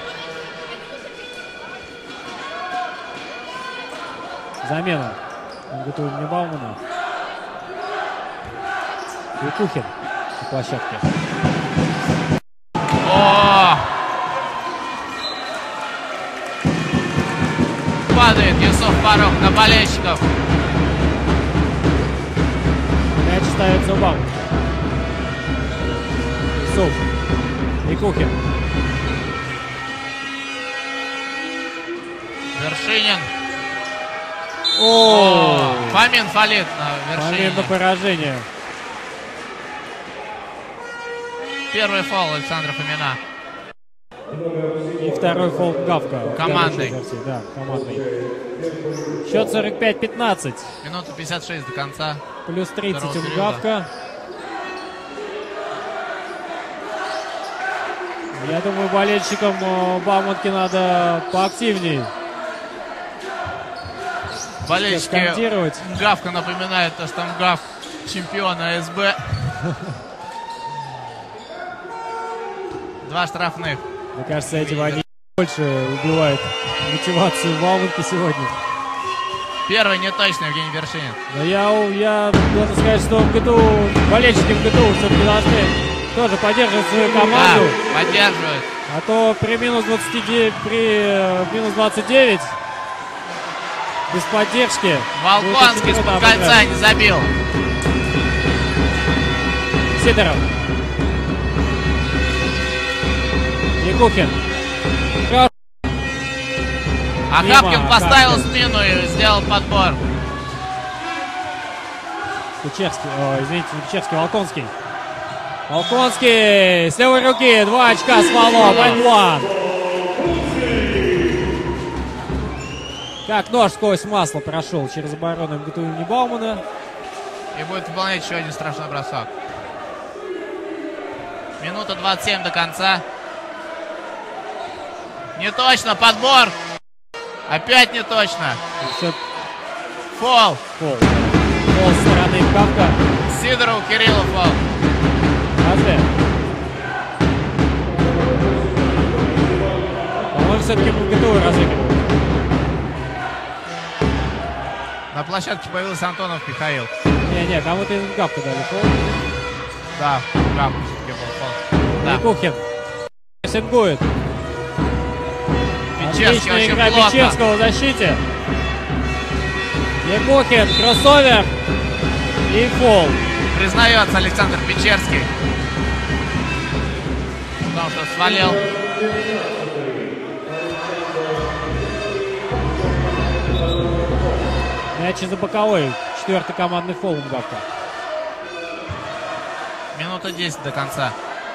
Замена МГТУ имени Баумана. Викухин на площадке. О! Падает Юсуф Фарук на болельщиков. Мяч ставит зубам. Суп. Викухин. Вершинин. О, Фомин фалит на вершине. Фомин на поражение. Первый фол Александра Фомина. И второй фол Гавка. Командный. Да, командный. Счет сорок пять пятнадцать. Минута пятьдесят шесть до конца. Плюс тридцать у периода. Гавка. Я думаю, болельщикам Бауманки надо поактивнее. Болельщики Гавка напоминает то, что там Гав чемпион АСБ. Два штрафных. Мне кажется, этим они больше убивают мотивацию Бауманки сегодня. Первый неточный Евгений Вершинин. Но я, я должен сказать, что в ГТУ, болельщики в ГТУ все-таки должны тоже поддерживать свою команду. Да, поддерживают. А то при минус двадцати девяти, при э, минус двадцать девять без поддержки. Волконский с-под кольца не забил. Сидоров. Якухин. А Мимо, Хапкин поставил Хапкин. спину и сделал подбор. Печерский, о, извините, не Печерский, Волконский. Волконский с левой руки, два очка с валом, один. Как нож сквозь масло прошел через оборону МГТУ имени Баумана. И будет выполнять еще один страшный бросок. Минута двадцать семь до конца. Не точно, подбор. Опять не точно. Счет Фол. фол. Фол с стороны Гавка. Сидоров, Кириллов, фол. Разве? По-моему, все-таки МГТУ разыгрывает. На площадке появился Антонов Михаил. Не-не, кому-то из Гавка дали фол. Да, Гавка все-таки был фол. Да. Якухин. Сингует. Печерский Отличная очень игра плотно. Печерского в защите. Якухин, кроссовер и фол. Признается Александр Печерский в том, что свалил. Мяч из-за боковой. Четвертый командный фол у Гавка. Минута десять до конца.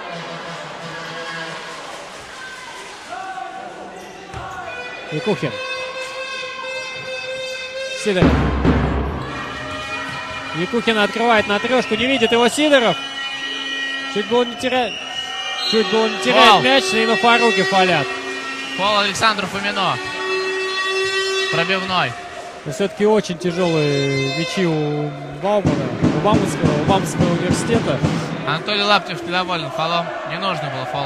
Якухин. Сидоров. Якухин открывает на трешку. Не видит его Сидоров. Чуть было не теряет. Чуть было не теряет Вау. мяч, и на Фаруке фалят. Фол Александру Фомино. Пробивной. Но все-таки очень тяжелые мячи у Баумана, у Бауманского, у Бауманского университета. Анатолий Лаптев недоволен фолом. Не нужно было фол.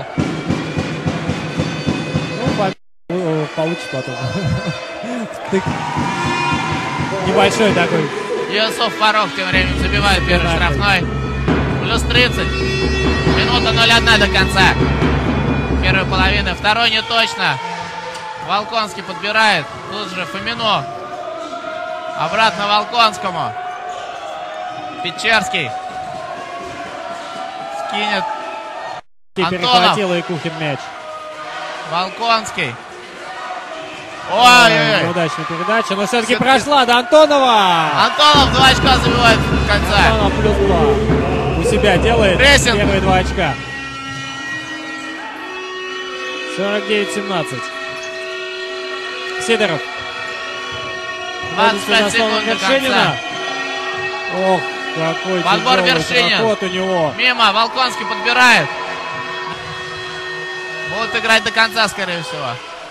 Ну, по- о, получит потом. Тык. Небольшой такой. Юсуф Фарох тем временем забивает первый штрафной. Плюс тридцать. Минута ноль один до конца первой половины. Второй не точно. Волконский подбирает. Тут же Фомино. Обратно Волконскому. Печерский. Скинет. Антонов. Перехватил Якухин мяч. Волконский. Ой-ой-ой. Неудачная передача, но все-таки Все-таки- прошла до Антонова. Антонов два очка забивает в конце. Антонов плюс два. У себя делает Прессинг. первые два очка. сорок девять семнадцать. Сидоров. двадцать пять секунд до конца. Ох, какой Подбор тяжелый Вершинин. проход у него. Мимо, Волконский подбирает. Будут играть до конца, скорее всего.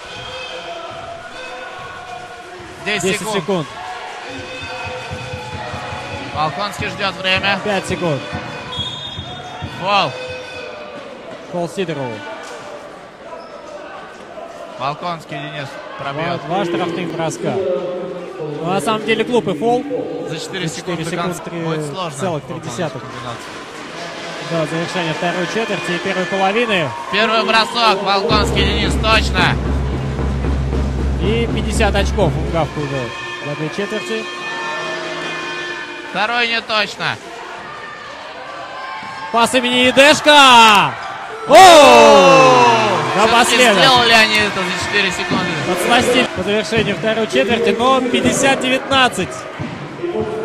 десять, десять секунд. секунд. Волконский ждет время. пять секунд. Фол. Фол Сидорову. Волконский Денис Два, пробьет. два штрафных броска. Но на самом деле глупый фол. За четыре За секунды четыре до конца секунды, будет сложно. целых три выполнить десятых. комбинацию. Да, завершение второй четверти и первой половины. Первый бросок. Волконский Денис точно. И пятьдесят очков у Гавка уже в одной четверти. Второй не точно. Пас имени Едешка! О! Все-таки Напоследок. сделали они это за четыре секунды. Подсластили по завершению второй четверти, но пятьдесят девятнадцать.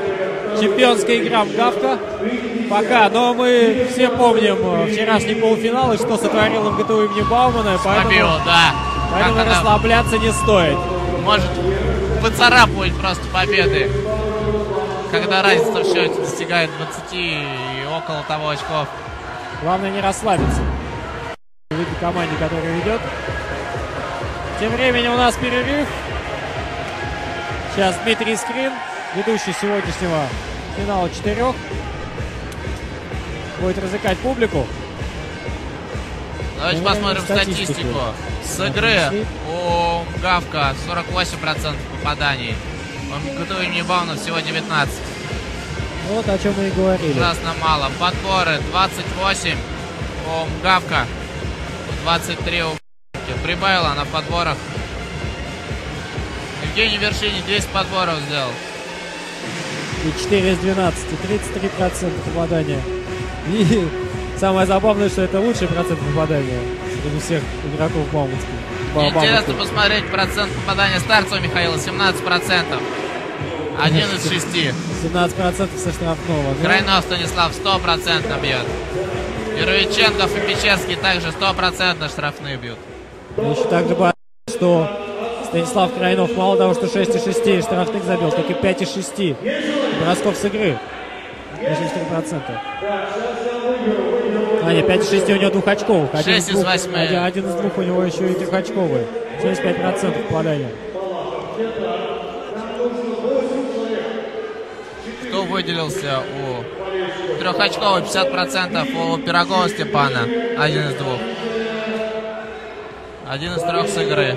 чемпионская игра МГАВКа. Пока, но мы все помним вчерашний полуфинал и что сотворил МГТУ имени Баумана, поэтому, Побил, да. поэтому Как она расслабляться не стоит. может поцарапывать просто победы, когда разница в счете достигает двадцати и около того очков. Главное не расслабиться. Видно команде, которая ведет. Тем временем у нас перерыв. Сейчас Дмитрий Скрин, ведущий сегодняшнего финала четырех, будет развлекать публику. Давайте Ну, посмотрим статистику. статистику. С игры у МГАВКа сорок восемь процентов попаданий. У МГТУ имени Баумана всего девятнадцать. Вот о чем мы и говорили. Ужасно мало. Подборы двадцать восемь у МГАВКа, двадцать три у МГАВКи. Прибавила она в подборах. Евгений Вершинин десять подборов сделал. И четыре из двенадцати, тридцать три процента попадания. И самое забавное, что это лучший процент попадания среди всех игроков Бауманских. Интересно посмотреть процент попадания Старцева Михаила, семнадцать процентов. Один из шести. семнадцать процентов со штрафного. Ну, Крайнов Станислав сто процентов бьет. Первиченков и Печерский также сто процентов штрафные бьют. еще также бы, что Станислав Крайнов мало того, что шесть из шести штрафных забил, так и пять из шести бросков с игры. шестьдесят три процента. А, нет, пять из шести у него двухочковых. Один шесть из двух- восьми. Один, один из двух у него еще и трехочковые. семьдесят пять процентов попадания. Кто выделился у трехочковый? пятьдесят процентов у Пирогова Степана. Один из двух. Один из трех с игры.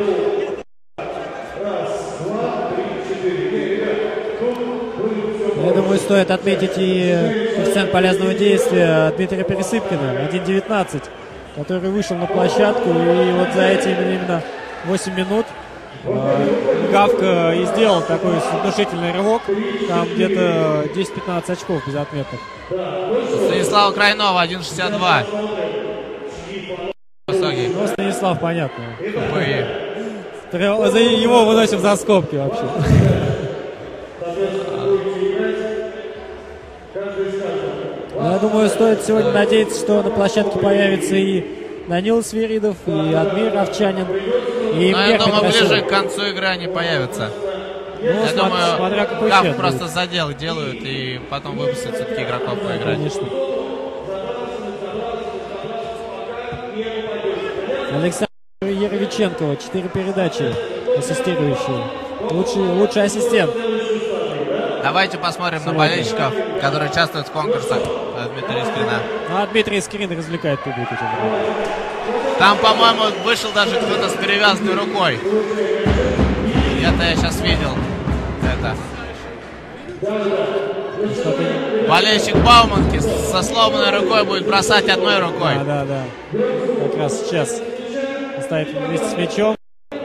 Я думаю, стоит отметить и коэффициент полезного действия Дмитрия Пересыпкина, один девятнадцать, который вышел на площадку, и вот за эти именно восемь минут э, МГАВКа и сделал такой внушительный рывок, там где-то десять-пятнадцать очков без отметок. Станислава Крайнова один шестьдесят два. Высокий. Ну, Станислав, понятно. Ой. За его выносим за скобки вообще. Я думаю, стоит сегодня надеяться, что на площадке появится и Данил Свиридов, и Адмир Овчанин, и Но я Петр думаю, Петросян. ближе к концу игры они появятся. Ну, Я смотря, думаю, смотря какой ГАВ счет просто будет. задел делают и потом выпустят все-таки игроков поиграть. Конечно. Александр Яровиченкова, четыре передачи ассистирующие. Лучший, лучший ассистент. Давайте посмотрим на болельщиков, которые участвуют в конкурсах Дмитрия Скрина. Ну, а Дмитрий Скрин развлекает публику. тем более. Там, по-моему, вышел даже кто-то с перевязанной рукой. Это я сейчас видел. Это. Что-то- Болельщик Бауманки со сломанной рукой будет бросать одной рукой. Да, да, да. Как раз сейчас стоит вместе с мячом.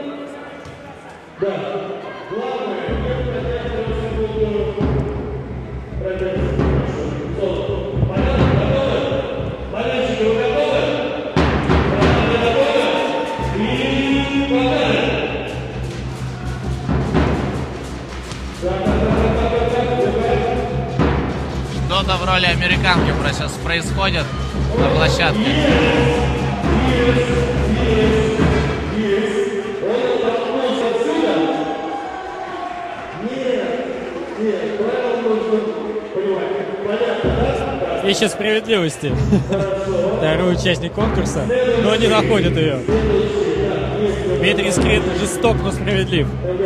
Что-то в роли американки сейчас происходит на площадке. Ищет справедливости. Второй участник конкурса, но не находит ее. Дмитрий Скрин жесток, но справедлив.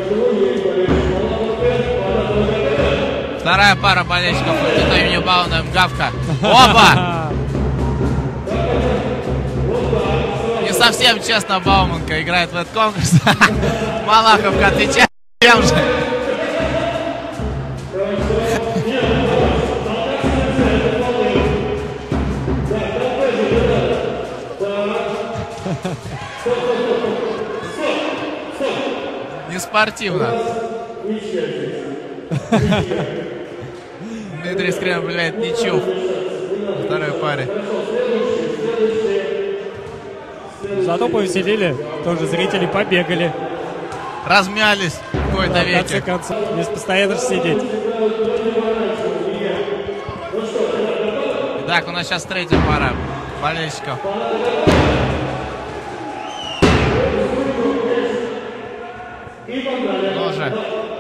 Вторая пара болельщиков МГТУ имени Баумана МГАВКа. Оба! Не совсем честно Бауманка играет в этот конкурс. Малаховка отвечает тем же. Не спортивно. Дмитрий Скрин объявляет ничью во второй паре. Зато повеселили, тоже зрители побегали. Размялись в какой-то В конце веке. концов, не постоянно же сидеть. Так, у нас сейчас третья пара болельщиков. Ну же.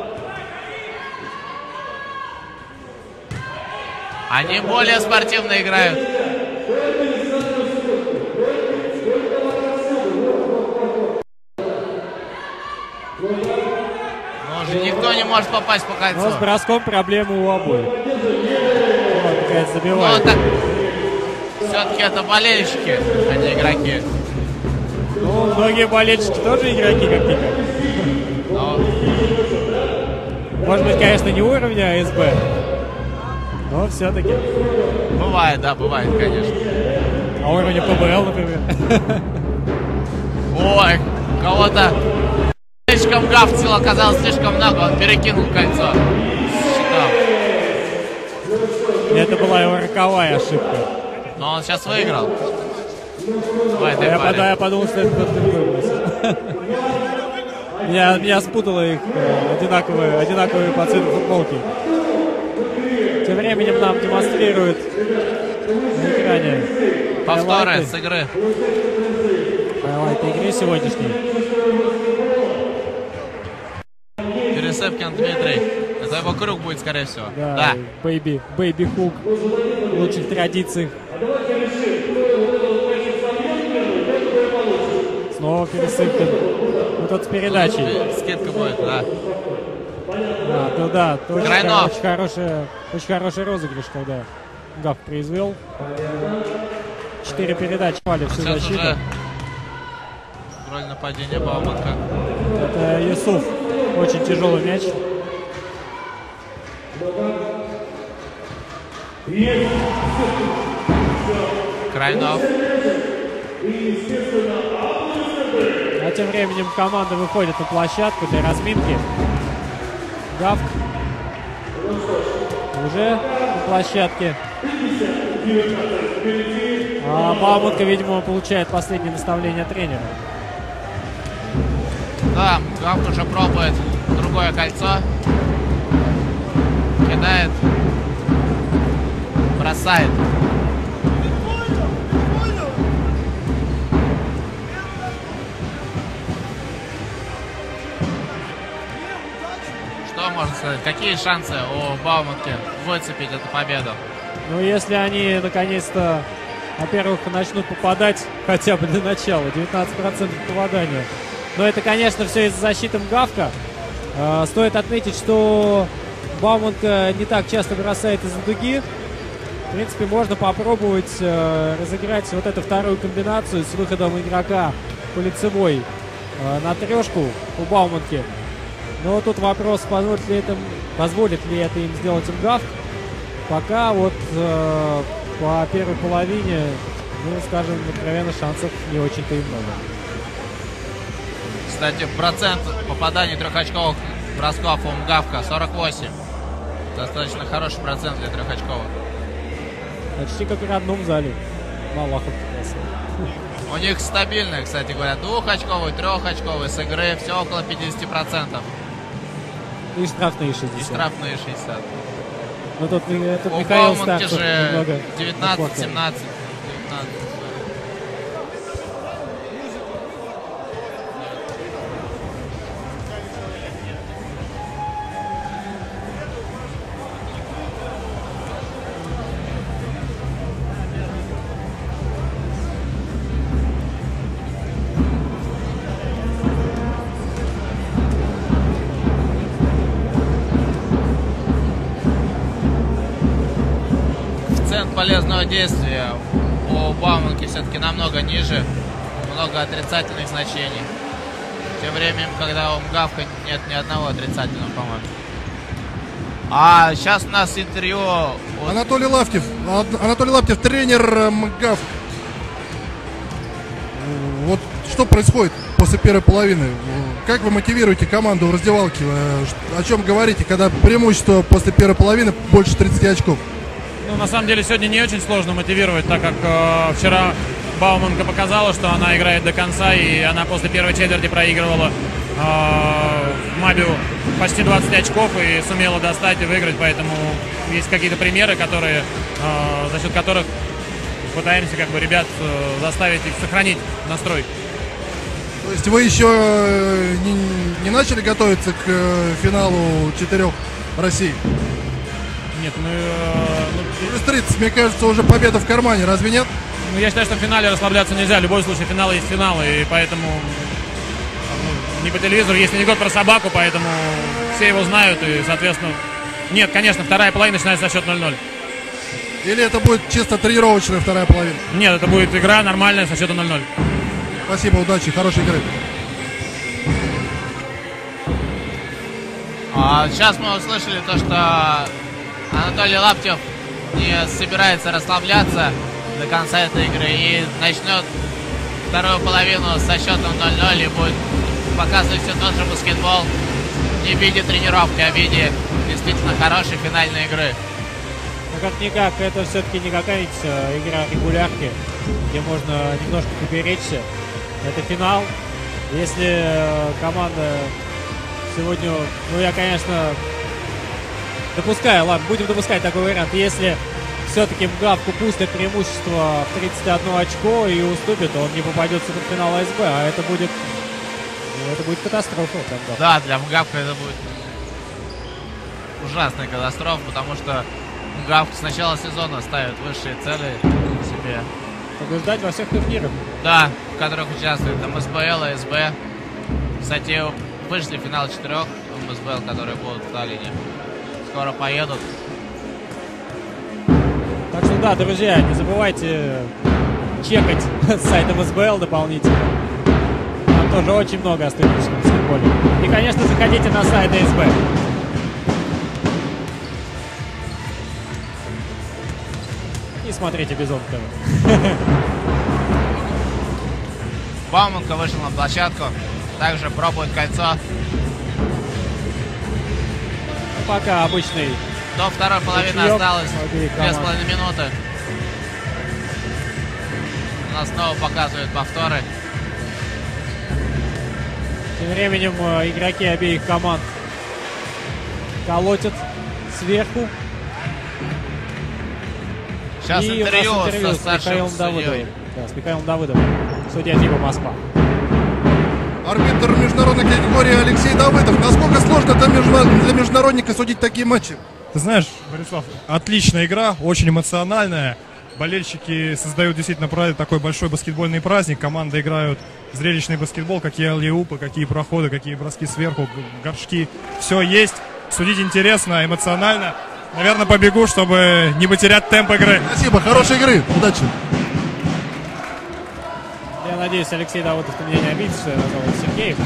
Они более спортивно играют. Ну же, никто не может попасть по кольцу. Но с броском проблемы у обоих. Вот, опять забивает. Ну, так... Все-таки это болельщики, а не игроки. Ну, многие болельщики тоже игроки, как-никак. Но... Может быть, конечно, не уровня АСБ, но все-таки. Бывает, да, бывает, конечно. А уровня ПБЛ, например. Ой, кого-то слишком гафтил оказалось слишком много, он перекинул кольцо. Считал. Это была его роковая ошибка. Но он сейчас выиграл. В этой Я, паре. под, я подумал, что это кто-то другой. Меня, меня спутало их э, одинаковые, одинаковые по цвету футболки. Тем временем нам демонстрируют на экране Повторы хайлайты, с игры. хайлайты игры сегодняшней. Пересыпкин Дмитрий. Это его круг будет, скорее всего. Да, Да. Бэйби, Бэйби Хук в лучших традициях. Снова Пересыпкин. Вот тот с передачей. Тут скидка будет, да. Да, то, да, то очень, Крайнов. очень, хороший, очень хороший розыгрыш, когда Гав произвел. Четыре передачи пали всю Сейчас защиту. уже роль нападения Бауманка. Это Юсуф. Очень тяжелый мяч. Крайнов. А тем временем команда выходит на площадку для разминки. Гавк уже на площадке. А Бауманка, видимо, получает последнее наставление тренера. Да, Гавк уже пробует другое кольцо. Кидает. Бросает. Что можно сказать? Какие шансы у Бауманки выцепить эту победу? Ну, если они наконец-то, во-первых, начнут попадать хотя бы для начала, девятнадцать процентов попадания. Но это, конечно, все из-за защиты Мгавка. Э, стоит отметить, что Бауманка не так часто бросает из-за дуги. В принципе, можно попробовать э, разыграть вот эту вторую комбинацию с выходом игрока по лицевой э, на трешку у Бауманки. Но тут вопрос, позволит ли это, позволит ли это им сделать Мгавк. Пока вот э, по первой половине, ну, скажем, откровенно, шансов не очень-то и много. Кстати, процент попаданий трехочковых бросков у Мгавка сорок восемь. Достаточно хороший процент для трехочковых. Почти как в родном зале. Малахов как раз. У них стабильные, кстати говоря, двухочковый, трехочковый с игры, все около пятьдесят процентов. И штрафные шестьдесят. И штрафные шестьдесят. Ну тут, тут У Михаил Бауманки Старцев же немного девятнадцать напортил. семнадцать. девятнадцать. Коэффициент полезного действия у Бауманки все-таки намного ниже, много отрицательных значений. Тем временем, когда у Мгавка нет ни одного отрицательного, по-моему. А сейчас у нас интервью от... Анатолий Лаптев. А- Анатолий Лаптев, тренер э, Мгавк. Вот что происходит после первой половины? Как вы мотивируете команду в раздевалке? Э, ш- О чем говорите, когда преимущество после первой половины больше тридцати очков? Ну, на самом деле, сегодня не очень сложно мотивировать, так как э, вчера Бауманка показала, что она играет до конца, и она после первой четверти проигрывала э, в Мабиу почти двадцать очков и сумела достать и выиграть, поэтому есть какие-то примеры, которые, э, за счет которых пытаемся как бы ребят э, заставить их сохранить настрой. То есть вы еще э, не, не начали готовиться к э, финалу четырех России? Нет, мы... э, ну, Плюс тридцать, мне кажется, уже победа в кармане, разве нет? ну, я считаю, что в финале расслабляться нельзя. В любом случае, финал есть финал, и поэтому ну, не по телевизору есть анекдот про собаку, поэтому все его знают, и, соответственно... Нет, конечно, вторая половина начинается со счет ноль ноль. Или это будет чисто тренировочная вторая половина? Нет, это будет игра нормальная со счета ноль ноль. Спасибо, удачи, хорошей игры. А, сейчас мы услышали то, что Анатолий Лаптев не собирается расслабляться до конца этой игры и начнет вторую половину со счетом ноль ноль и будет показывать все тот же баскетбол не в виде тренировки, а в виде действительно хорошей финальной игры. Ну, как-никак, это все-таки не какая-нибудь э, игра регулярки, где можно немножко поберечься. Это финал. Если э, команда сегодня... Ну, я, конечно, допускаю, ладно, будем допускать такой вариант. Если все-таки МГАВ упустит преимущество в тридцать одно очко и уступит, он не попадет в суперфинал АСБ, а это будет... Ну, это будет катастрофа тогда. Да, для МГАВка это будет ужасная катастрофа, потому что МГАВ с начала сезона ставит высшие цели себе. Побеждать во всех турнирах. Да, в которых участвует МСБЛ, АСБ. Кстати, вышли в финал четырех МСБЛ, которые будут в Таллине. Скоро поедут. Так что да, друзья, не забывайте чекать сайт МСБЛ дополнительно. Там тоже очень много остается в баскетболе. И, конечно, заходите на сайт АСБ. И смотрите Бизон ТВ. Бауманка вышел на площадку. Также пробует кольцо. Пока обычный. До второй половины Ручеёк осталось обеих две с команд. половиной минуты. У нас снова показывают повторы. Тем временем э, игроки обеих команд колотят сверху. Сейчас И у нас интервью, интервью со с старшим Михаилом судьей. Давыдовым. Да, с Михаилом Давыдовым. Судья Дима Москва. Арбитр международной категории Алексей Давыдов. Насколько сложно для, межна- для международника судить такие матчи? Ты знаешь, Борислав, отличная игра, очень эмоциональная. Болельщики создают действительно правильно такой большой баскетбольный праздник. Команды играют зрелищный баскетбол, какие аллиупы, какие проходы, какие броски сверху, г- горшки. Все есть. Судить интересно, эмоционально. Наверное, побегу, чтобы не потерять темп игры. Спасибо, хорошей игры, удачи. Я надеюсь, Алексей Давыдов, ты меня не обидишь, что я назвал его Сергеем.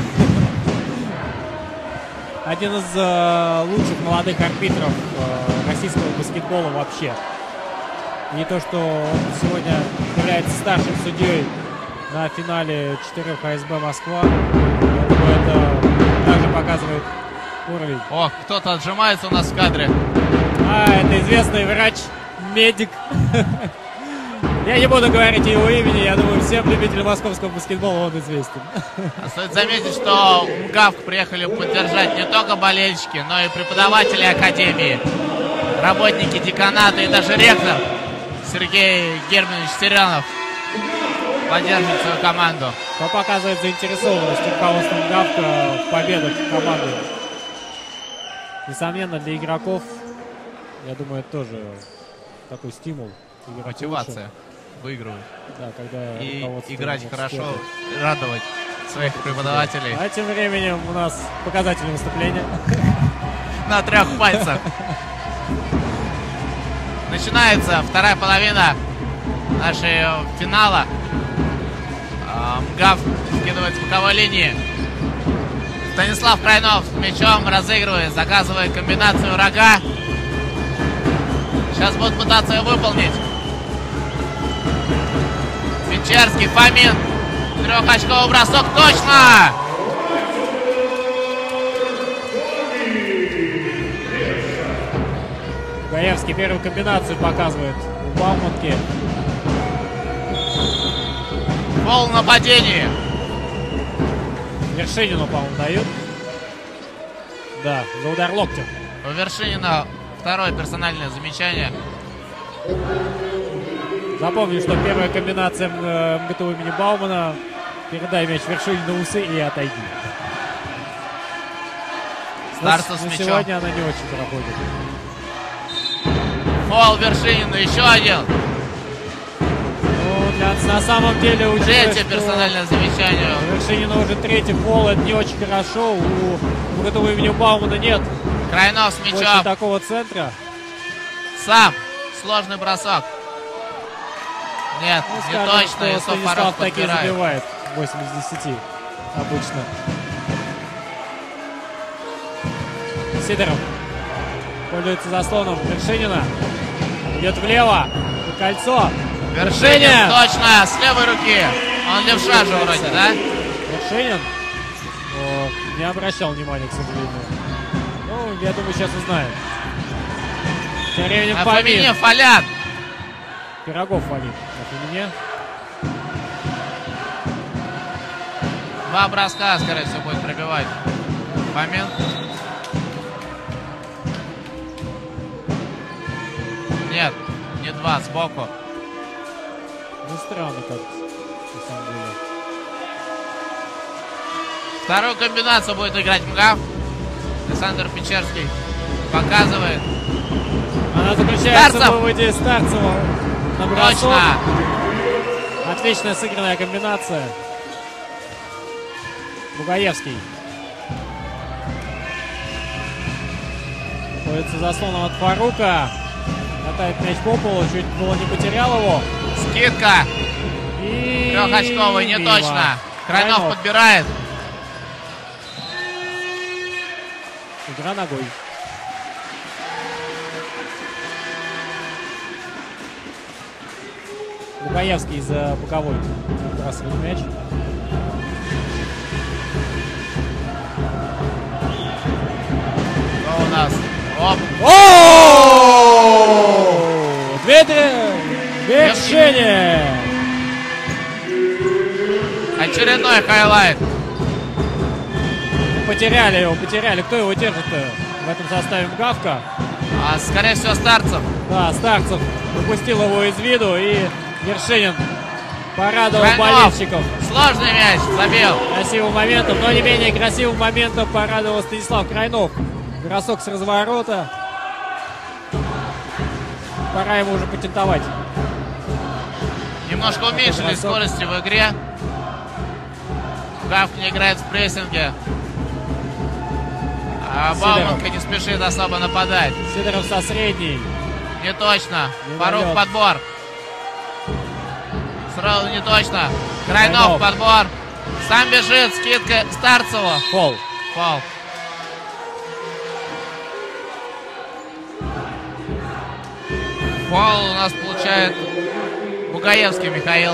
Один из э, лучших молодых арбитров э, российского баскетбола вообще. И то, что он сегодня является старшим судьей на финале четырех АСБ Москва, я думаю, это также показывает уровень. Ох, кто-то отжимается у нас в кадре. А, это известный врач, медик. Я не буду говорить его имени, я думаю, всем любителям московского баскетбола он известен. А стоит заметить, что в МГАВ приехали поддержать не только болельщики, но и преподаватели академии, работники деканата и даже ректор Сергей Германович Серенов поддерживает свою команду. Что показывает заинтересованность руководства МГАВка в победах команды. Несомненно, для игроков, я думаю, это тоже такой стимул. Играть Мотивация лучше. выигрывать. Да, когда И руководство играть университета. хорошо, радовать своих преподавателей А тем временем у нас показательное выступление. на трех пальцах. Начинается вторая половина нашего финала. А, МГАВ скидывает с боковой линии. Станислав Крайнов с мячом разыгрывает, заказывает комбинацию рога. Сейчас будут пытаться ее выполнить. Печерский, Фомин. Трехочковый бросок, точно! Гаевский первую комбинацию показывает у Бауманки. Фол в нападении. Вершинину, по-моему, дают. Да, за удар локтем. У Вершинина второе персональное замечание. Запомню, что первая комбинация МГТУ имени Баумана. Передай мяч Вершинину усы и отойди. Старцев с на мячом. Сегодня она не очень проходит. Фол Вершинину, еще один. Ну, для, на самом деле, учитывая, Третье что персональное замечание. у Вершинина уже третий фол, это не очень хорошо. У МГТУ имени Баумана нет Крайнов с больше мячом. такого центра. Сам. Сложный бросок. Нет, Ну, не скажем, точно. что И Станислав Софаров такие подбирает. забивает. восемь из десяти обычно. Сидоров пользуется заслоном Вершинина. Идет влево. Под кольцо. Вершинин, Вершинин. точно, с левой руки. Он левша же вроде, да? Вершинин. О, не обращал внимания, к сожалению. Ну, я думаю, сейчас узнаем. Тем временем На Фомин. Фомине фалят. Пирогов фалит на Фомине. Два броска, скорее всего, будет пробивать Фомин. Нет, не два, сбоку. Ну, странно как на самом деле. Вторую комбинацию будет играть МГАФ. Александр Печерский показывает. Она заключается Старцев. в выводе Старцева на бросок. Точно. Отличная сыгранная комбинация. Бугаевский. Находится заслоном от Фарука. Катает мяч по полу, чуть было не потерял его. Скидка. И... Трехочковый, не мимо. точно. Крайнов Крайнов. подбирает. Игра ногой. Бугаевский за боковой выбрасывает мяч. Что у нас? Оп. О! Дмитрий Вершинин! Очередной хайлайт. Потеряли его, потеряли. Кто его держит-то в этом составе МГАФка? А, скорее всего, Старцев. Да, Старцев выпустил его из виду, и Вершинин порадовал Крайнов. болельщиков Сложный мяч, забил. красивым моментом, но не менее красивым моментом порадовал Станислав Крайнов. Бросок с разворота. Пора ему уже патентовать. Немножко уменьшили бросок. скорости в игре. Гавк не играет в прессинге. А Сидоров. Бауманка не спешит особо нападать. Сидоров со средней. Не точно. Не Фарук дает. подбор. Сразу не точно. Крайнов. Крайнов подбор. Сам бежит. Скидка Старцеву. Фол. Фол. Фол у нас получает Бугаевский Михаил.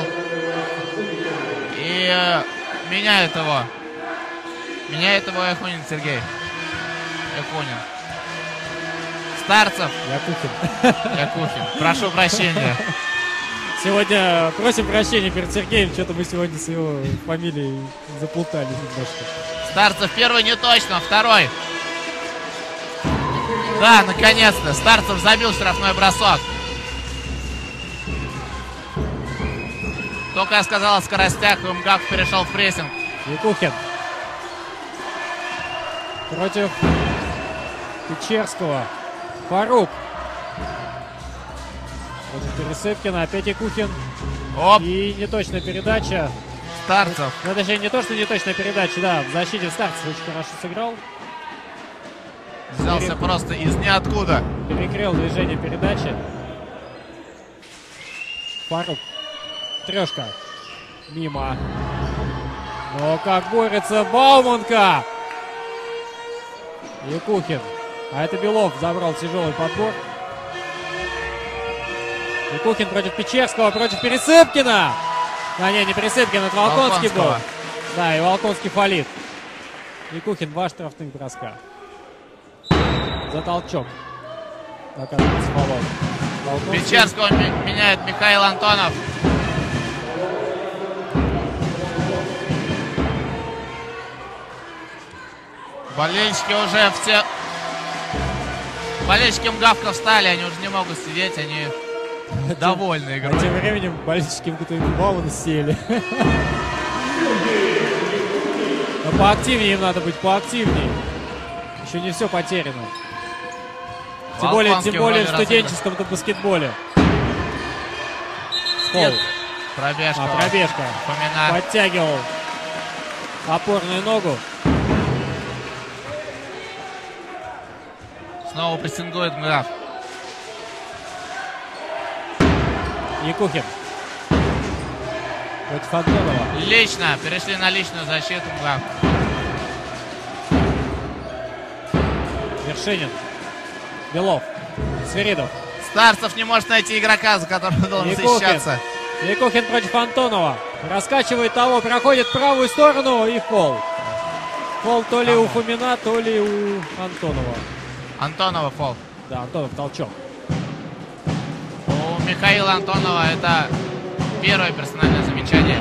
И э, меняет его. Меняет его Яхунин Сергей. Яхунин. Старцев. Якухин. Якухин. Прошу прощения. Сегодня просим прощения перед Сергеем, что-то мы сегодня с его фамилией заплутали немножко. Старцев первый не точно, второй. Да, наконец-то. Старцев забил штрафной бросок. Только я сказал о скоростях, и МГАФ перешел в прессинг. Якухин. Против Печерского. Фарук. Против Пересыпкина. Опять Якухин. Оп, И неточная передача. Старцев. Ну, точнее, не то, что неточная передача, да. В защите Старцев очень хорошо сыграл. Взялся просто из ниоткуда. Перекрыл движение передачи. Фарук. Трешка. Мимо. Но как борется Бауманка. Якухин. А это Белов забрал тяжелый подбор. Якухин против Печерского, против Пересыпкина. А не, не Пересыпкин, это Волконский был. Волконского. Да, и Волконский фалит. Якухин два штрафных броска. За толчок. Оказывается, фолом. Волконский. Печерского ми- меняет Михаил Антонов. Болельщики уже все... Болельщики МГАВка встали, они уже не могут сидеть, они довольны игрой. А тем временем болельщики МГТУ Баумана сели. Но поактивнее им надо быть, поактивнее. Еще не все потеряно. Тем более, тем более в студенческом баскетболе. Фол. Пробежка. А, пробежка. Фомина. Подтягивал опорную ногу. Снова прессингует МГАВ. Якухин. Против Антонова. Лично. Перешли на личную защиту МГАВ. Вершинин. Белов. Свиридов. Старцев не может найти игрока, за которым должен Якухин. защищаться. Якухин против Антонова. Раскачивает того, проходит в правую сторону и фол. Фол то ли у Фомина, то ли у Антонова. Антонова фол. Да, Антонов толчок. У Михаила Антонова это первое персональное замечание.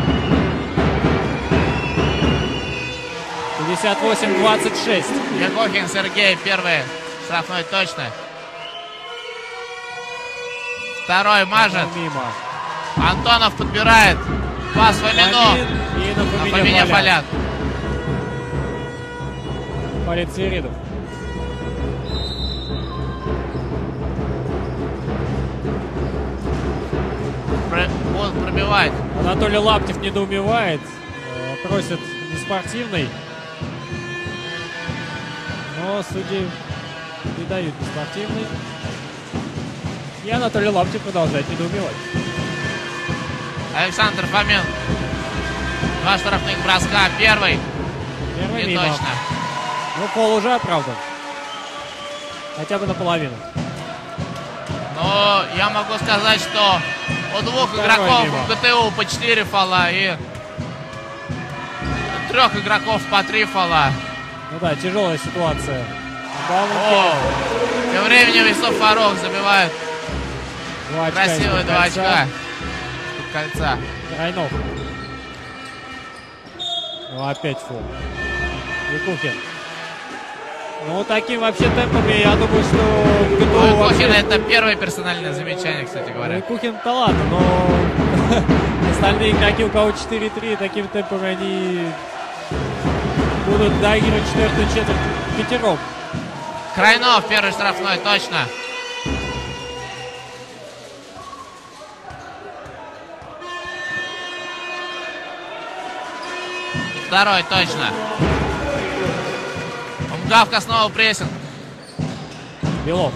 пятьдесят восемь двадцать шесть. Якухин Сергей, первый штрафной точно. Второй мажет. Мимо. Антонов подбирает. Пас Фомину. И на На Фомине Фомине фолят. фолят. Фолит Свиридов. Про- Будут пробивать. Анатолий Лаптев недоумевает. э, Просит неспортивный. Но судьи не дают неспортивный. И Анатолий Лаптев продолжает недоумевать. Александр Фомин. Два штрафных броска. Первый. Первый Не мимо. точно. Ну, фол уже оправдан. Хотя бы наполовину. Но я могу сказать, что у двух Второй игроков мимо. в ГТУ по четыре фола и трех игроков по три фола. Ну да, тяжелая ситуация. О, тем временем Исов Фарох забивает Два очка красивые из-под два кольца. очка из-под кольца. Райнов. Ну, опять фол. Якухин. Ну, таким вообще темпами, я думаю, что в ГТУ У вообще... Якухина это первое персональное замечание, кстати У говоря. Якухин-то ладно, но остальные игроки, у кого четыре-три, таким темпом они будут доигрывать четвертую четверть пятером. Крайнов, первый штрафной, точно. Второй, точно. У МГАВка снова прессинг. Белов.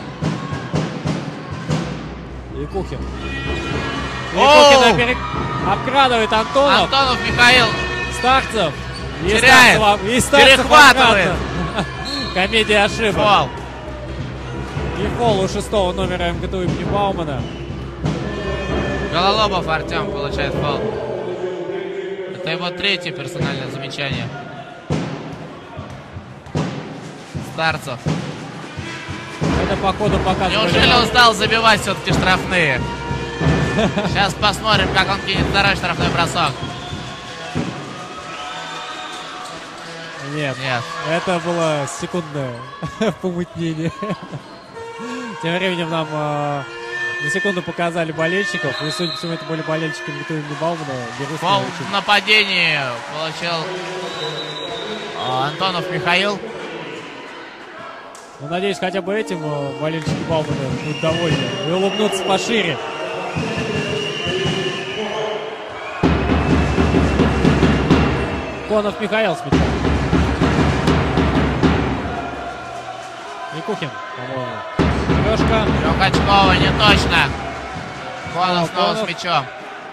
Якухин. Оу! Якухин оперек... обкрадывает Антонов. Антонов Михаил. Старцев. И Теряет. Старцев, и Старцев Перехватывает. обратно. Комедия ошибок. Фол. И фол у шестого номера МГТУ имени Баумана. Гололобов Артем получает фол. Это его третье персональное замечание. Старцев. Это походу показывает. Неужели он стал забивать все-таки штрафные? Сейчас посмотрим, как он кинет второй штрафной бросок. Нет, Нет. это было секундное помутнение. Тем временем нам э, на секунду показали болельщиков. И, судя по всему, это были болельщики МГТУ имени Баумана. Фол в нападении получил а, Антонов Михаил. Ну, надеюсь, хотя бы этим э, болельщики Баумана будут довольны и улыбнутся пошире. Конов Михаил с мячом. Якухин, по-моему. Лешка. Трехочковый, не точно. Конов снова Конов. с мячом.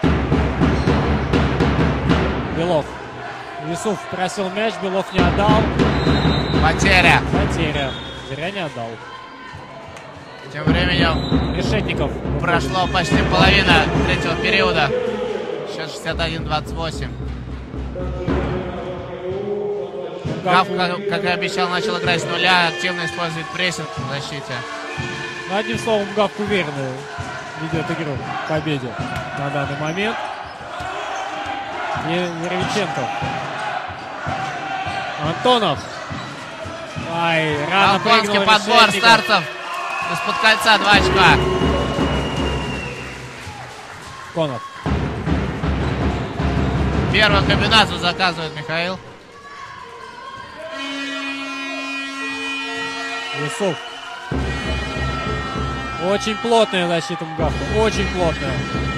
Белов. Юсуф просил мяч, Белов не отдал. Потеря. Потеря. Зря не отдал. Тем временем Решетников. прошло почти половина третьего периода. Счет шестьдесят один двадцать восемь. Гав, как, как и обещал, начал играть с нуля, активно использует прессинг в защите. Ну, одним словом, Гавк уверенно ведет игру к победе на данный момент. Е- Еровиченко. Антонов. Ай, рано Волконский прыгнул подбор, Решетников. Старцев. Из-под кольца два очка. Конов. Первую комбинацию заказывает Михаил. Лысов. Очень плотная защита МГАФа. Очень плотная.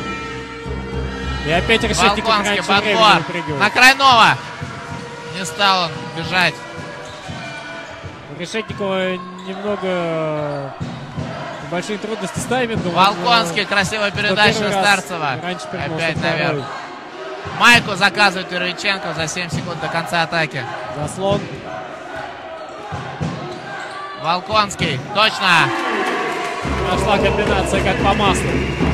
И опять Решетников Волконский раньше времени подбор. выпрыгивает. На Крайнова. Не стал он бежать. У Решетникова немного больших трудностей с таймингом. Волконский, Он, красивая э, передача первый раз Старцева. раньше прыгнул, Опять что второй. наверх. Майку заказывает Юриченко за семь секунд до конца атаки. Заслон. Волконский, точно. Прошла комбинация как по маслу.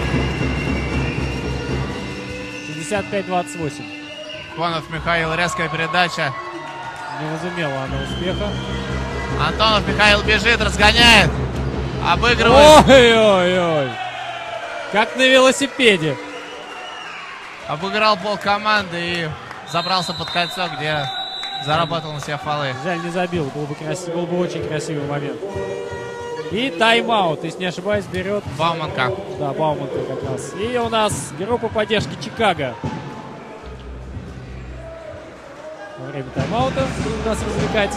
шестьдесят пять двадцать восемь. Конов Михаил, резкая передача. Не возымела она успеха. Антонов Михаил бежит, разгоняет. Обыгрывает. Ой-ой-ой. Как на велосипеде. Обыграл пол команды и забрался под кольцо, где заработал на себя фолы. Жаль, не забил. Был бы, красив... Был бы очень красивый момент. И тайм-аут, если не ошибаюсь, берет... Бауманка. Да, Бауманка как раз. И у нас группа поддержки Чикаго. Во время тайм-аута будут нас развлекать.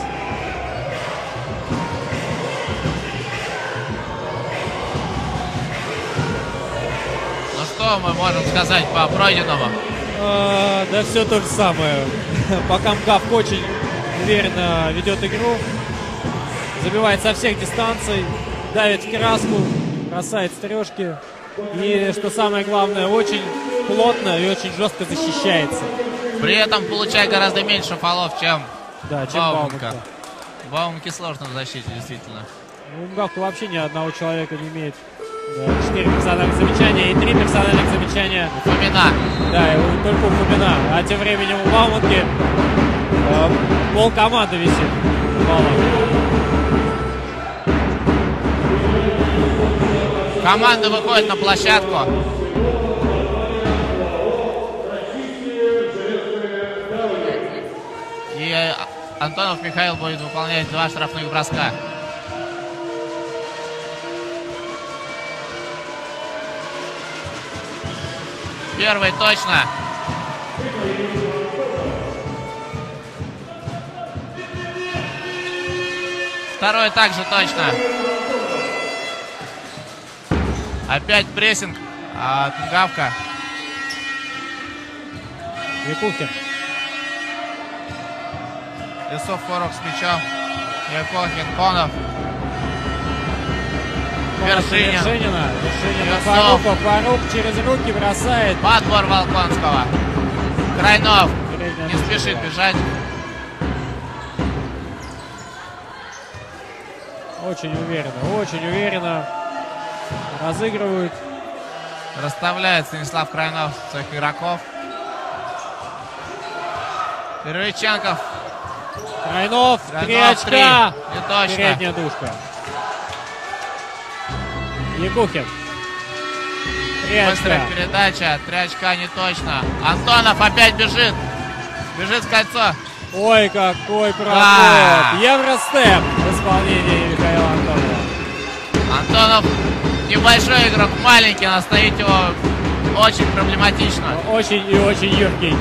Ну что мы можем сказать по пройденному? А, да все то же самое. Пока МГАФ очень уверенно ведет игру. Забивает со всех дистанций. Давит в краску. Бросает стрежки. И, что самое главное, очень плотно и очень жестко защищается. При этом получает гораздо меньше фолов, чем Да, чем Бауманка. Бауманка. Бауманке сложно в защите, действительно. У МГАФа вообще ни одного человека не имеет. Да, четыре персональных замечания и три персональных замечания. Фомина. Да, и у- только у Фомина. А тем временем у Бауманки э, пол команды висит. Балла. Команда выходит на площадку. И э, Антонов Михаил будет выполнять два штрафных броска. Первый точно. Второй также точно. Опять прессинг от МГАФа. Якухин. Лесов Форок с мячом. Якухин, Конов. Вершинин. Вершинина. Вершинина. Лесов. Фаруков. Фарук через руки бросает. Подбор Волконского. Крайнов. Передняя Не ножка. спешит бежать. Очень уверенно. Очень уверенно. Разыгрывают. Расставляет Станислав Крайнов своих игроков. Перевиченков. Крайнов. Три Крайнов очка. три. Не точно. Передняя душка. Якухин. Три Быстрая очка. передача. Три очка не точно. Антонов опять бежит. Бежит в кольцо. Ой, какой проход. Да. Евростеп в исполнении Михаила Антонова. Антонов небольшой игрок, маленький, но остановить его очень проблематично. Очень и очень юркий.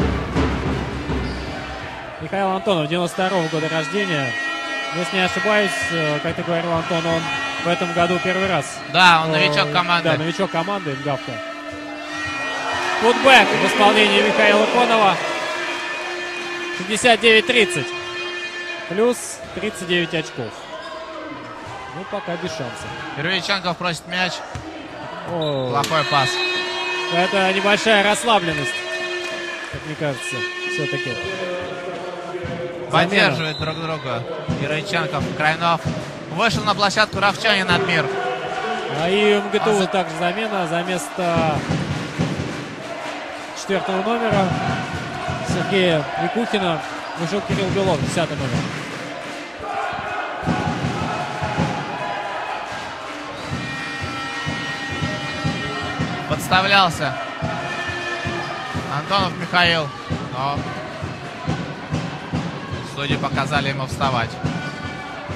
Михаил Антонов, девяносто второго года рождения. Если не ошибаюсь, э, как ты говорил, Антон, он в этом году первый раз. Да, он Э, новичок команды. Да, новичок команды МГАФа. Футбэк в исполнении Михаила Конова. шестьдесят девять тридцать. Плюс тридцать девять очков. Ну, пока без шансов. Перевиченков просит мяч. О, Плохой пас. это небольшая расслабленность, как мне кажется, все-таки. Поддерживает друг друга. Героиченков, Крайнов. Вышел на площадку Равчанин Адмир. А и в МГТУ А за- также замена за место четвертого номера Сергея Якухина вышел Кирилл Белов, десятый номер. Подставлялся Антонов Михаил, но судьи показали ему вставать.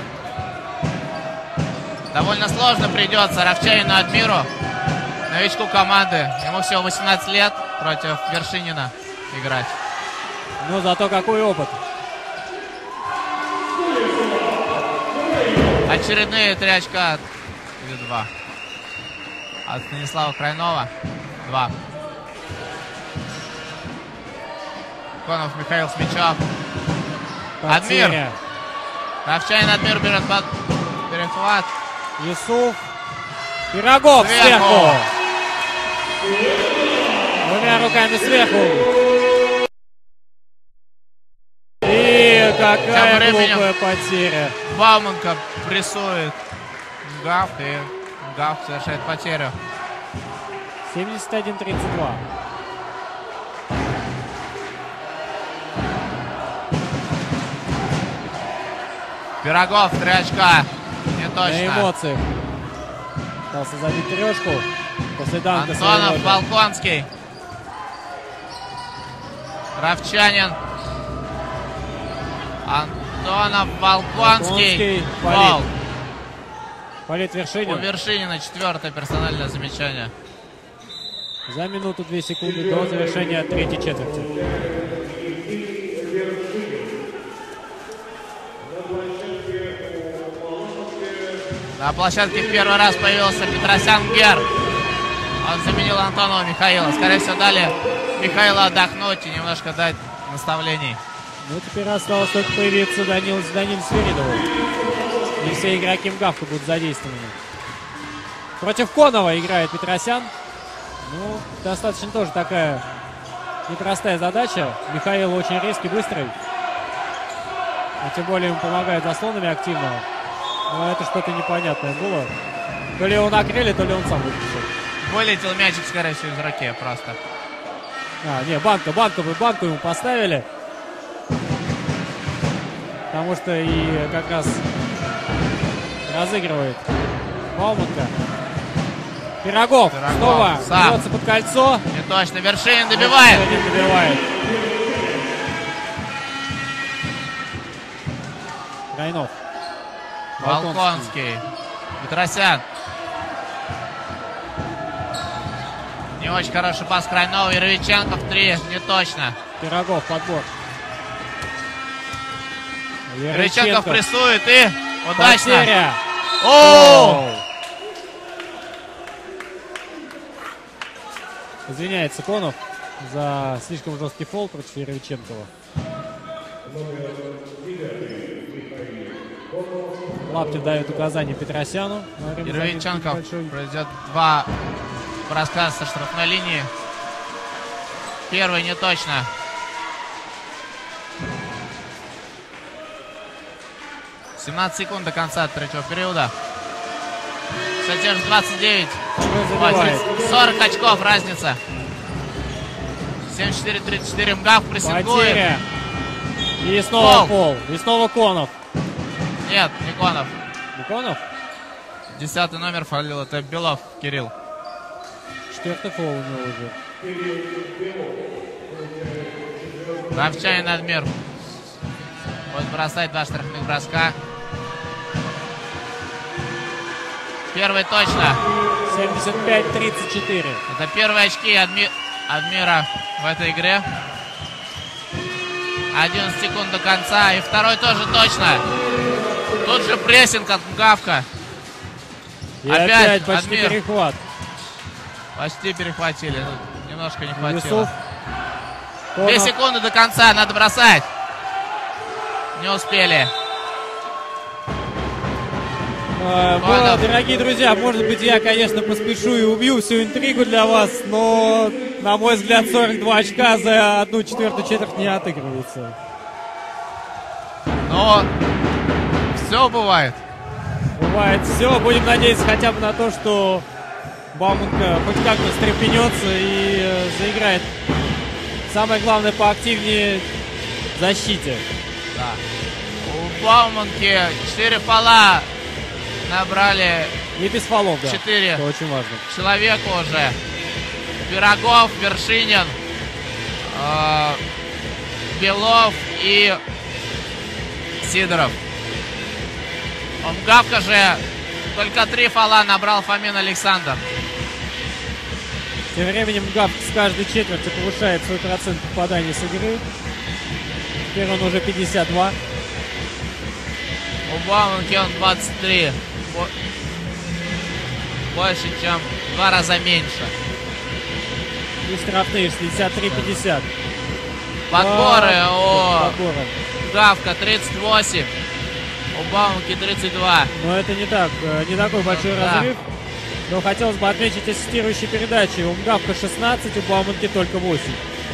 Довольно сложно придется Равчанину Адмиру, новичку команды. Ему всего восемнадцать лет, против Вершинина играть. Ну, зато какой опыт. Очередные три очка. Или два. От Станислава Крайнова. Два. Конов Михаил с мячом. Потеря. Адмир. Равчанин Адмир берет под перехват. Юсуф. Пирогов сверху. Сверху. Двумя руками сверху. И какая Тем временем глупая потеря. Бауманка прессует Гафт, и Гафт совершает потерю. семьдесят один тридцать два. Пирогов, три очка. Не На точно. эмоциях. Пытался забить трешку. После данка Антонов, своего. Волконский. Равчанин. Антонов, Волконский. Волконский, Гол. Полит У Вершинин. Вершинина четвертое персональное замечание. За минуту две секунды до завершения третьей четверти. На площадке в первый раз появился Петросян Гер. Он заменил Антонова Михаила. Скорее всего, дали Михаилу отдохнуть и немножко дать наставлений. Ну, теперь осталось только появиться Данил, Данил Свиридову. И все игроки МГАВКа будут задействованы. Против Конова играет Петросян. Ну, достаточно тоже такая непростая задача. Михаил очень резкий, быстрый. А тем более ему помогает заслонами активно. Но это что-то непонятное было. То ли его накрыли, то ли он сам выпустил. Вылетел мячик, скорее всего, из руки просто. А, не, банка, банку, банку ему поставили. Потому что и как раз разыгрывает Бауманка. Пирогов, Пирогов снова сам. берется под кольцо. Не точно. Вершинин добивает. Вершинин добивает. Крайнов. Волконский. Петросян. Не очень хороший пас Крайнова. Яровиченко в три. Не точно. Пирогов, подбор. Яровиченко прессует и удачно. Потеря. О! Извиняется Конов за слишком жесткий фол против Яровиченкова. Лаптев дает указание Петросяну. Яровиченков произведет два броска со штрафной линии. Первый не точно. семнадцать секунд до конца третьего периода. Содержит двадцать девять. сорок очков разница. семьдесят четыре тридцать четыре. МГАВ прессингует. Потеря. И снова Фол. фол. И снова Конов. Нет, не Конов. Не Конов? Десятый номер фалил. Это Белов Кирилл. Четвертый фол у него уже. Равчанин Адмир. Вот бросает два штрафных броска. Первый точно. семьдесят пять тридцать четыре. Это первые очки Адми... Адмира в этой игре. одиннадцать секунд до конца. И второй тоже точно. Тут же прессинг от МГАВКа. И Опять опять, почти Адмир. перехват. Почти перехватили. Ну, немножко не хватило. Юсуф. Две Конов. секунды до конца. Надо бросать. Не успели. Э, Конов. ну, дорогие друзья, может быть, я, конечно, поспешу и убью всю интригу для вас, но, на мой взгляд, сорок два очка за одну четвертую четверть не отыгрывается. Но все бывает. Бывает все. Будем надеяться хотя бы на то, что Бауманка хоть как-то встрепенется и э, заиграет. Самое главное, поактивнее в защите. Да. У Бауманки четыре фола набрали И без фолов, да. четыре Это очень важно. человека уже. Пирогов, Вершинин, э, Белов и Сидоров. У МГАВКа же Только три фола набрал Фомин Александр. Тем временем Гавк с каждой четверти повышает свой процент попаданий с игры. Теперь он уже пятьдесят два. У Бауманки он двадцать три. Больше, чем в два раза меньше. И штрафные шестьдесят три пятьдесят. Подборы а, у Гавка тридцать восемь. У Бауманки тридцать два. Но это не так, не такой большой да. разрыв. Но хотелось бы отметить ассистирующие передачи. У Мгавка шестнадцать, у Бауманки только восемь.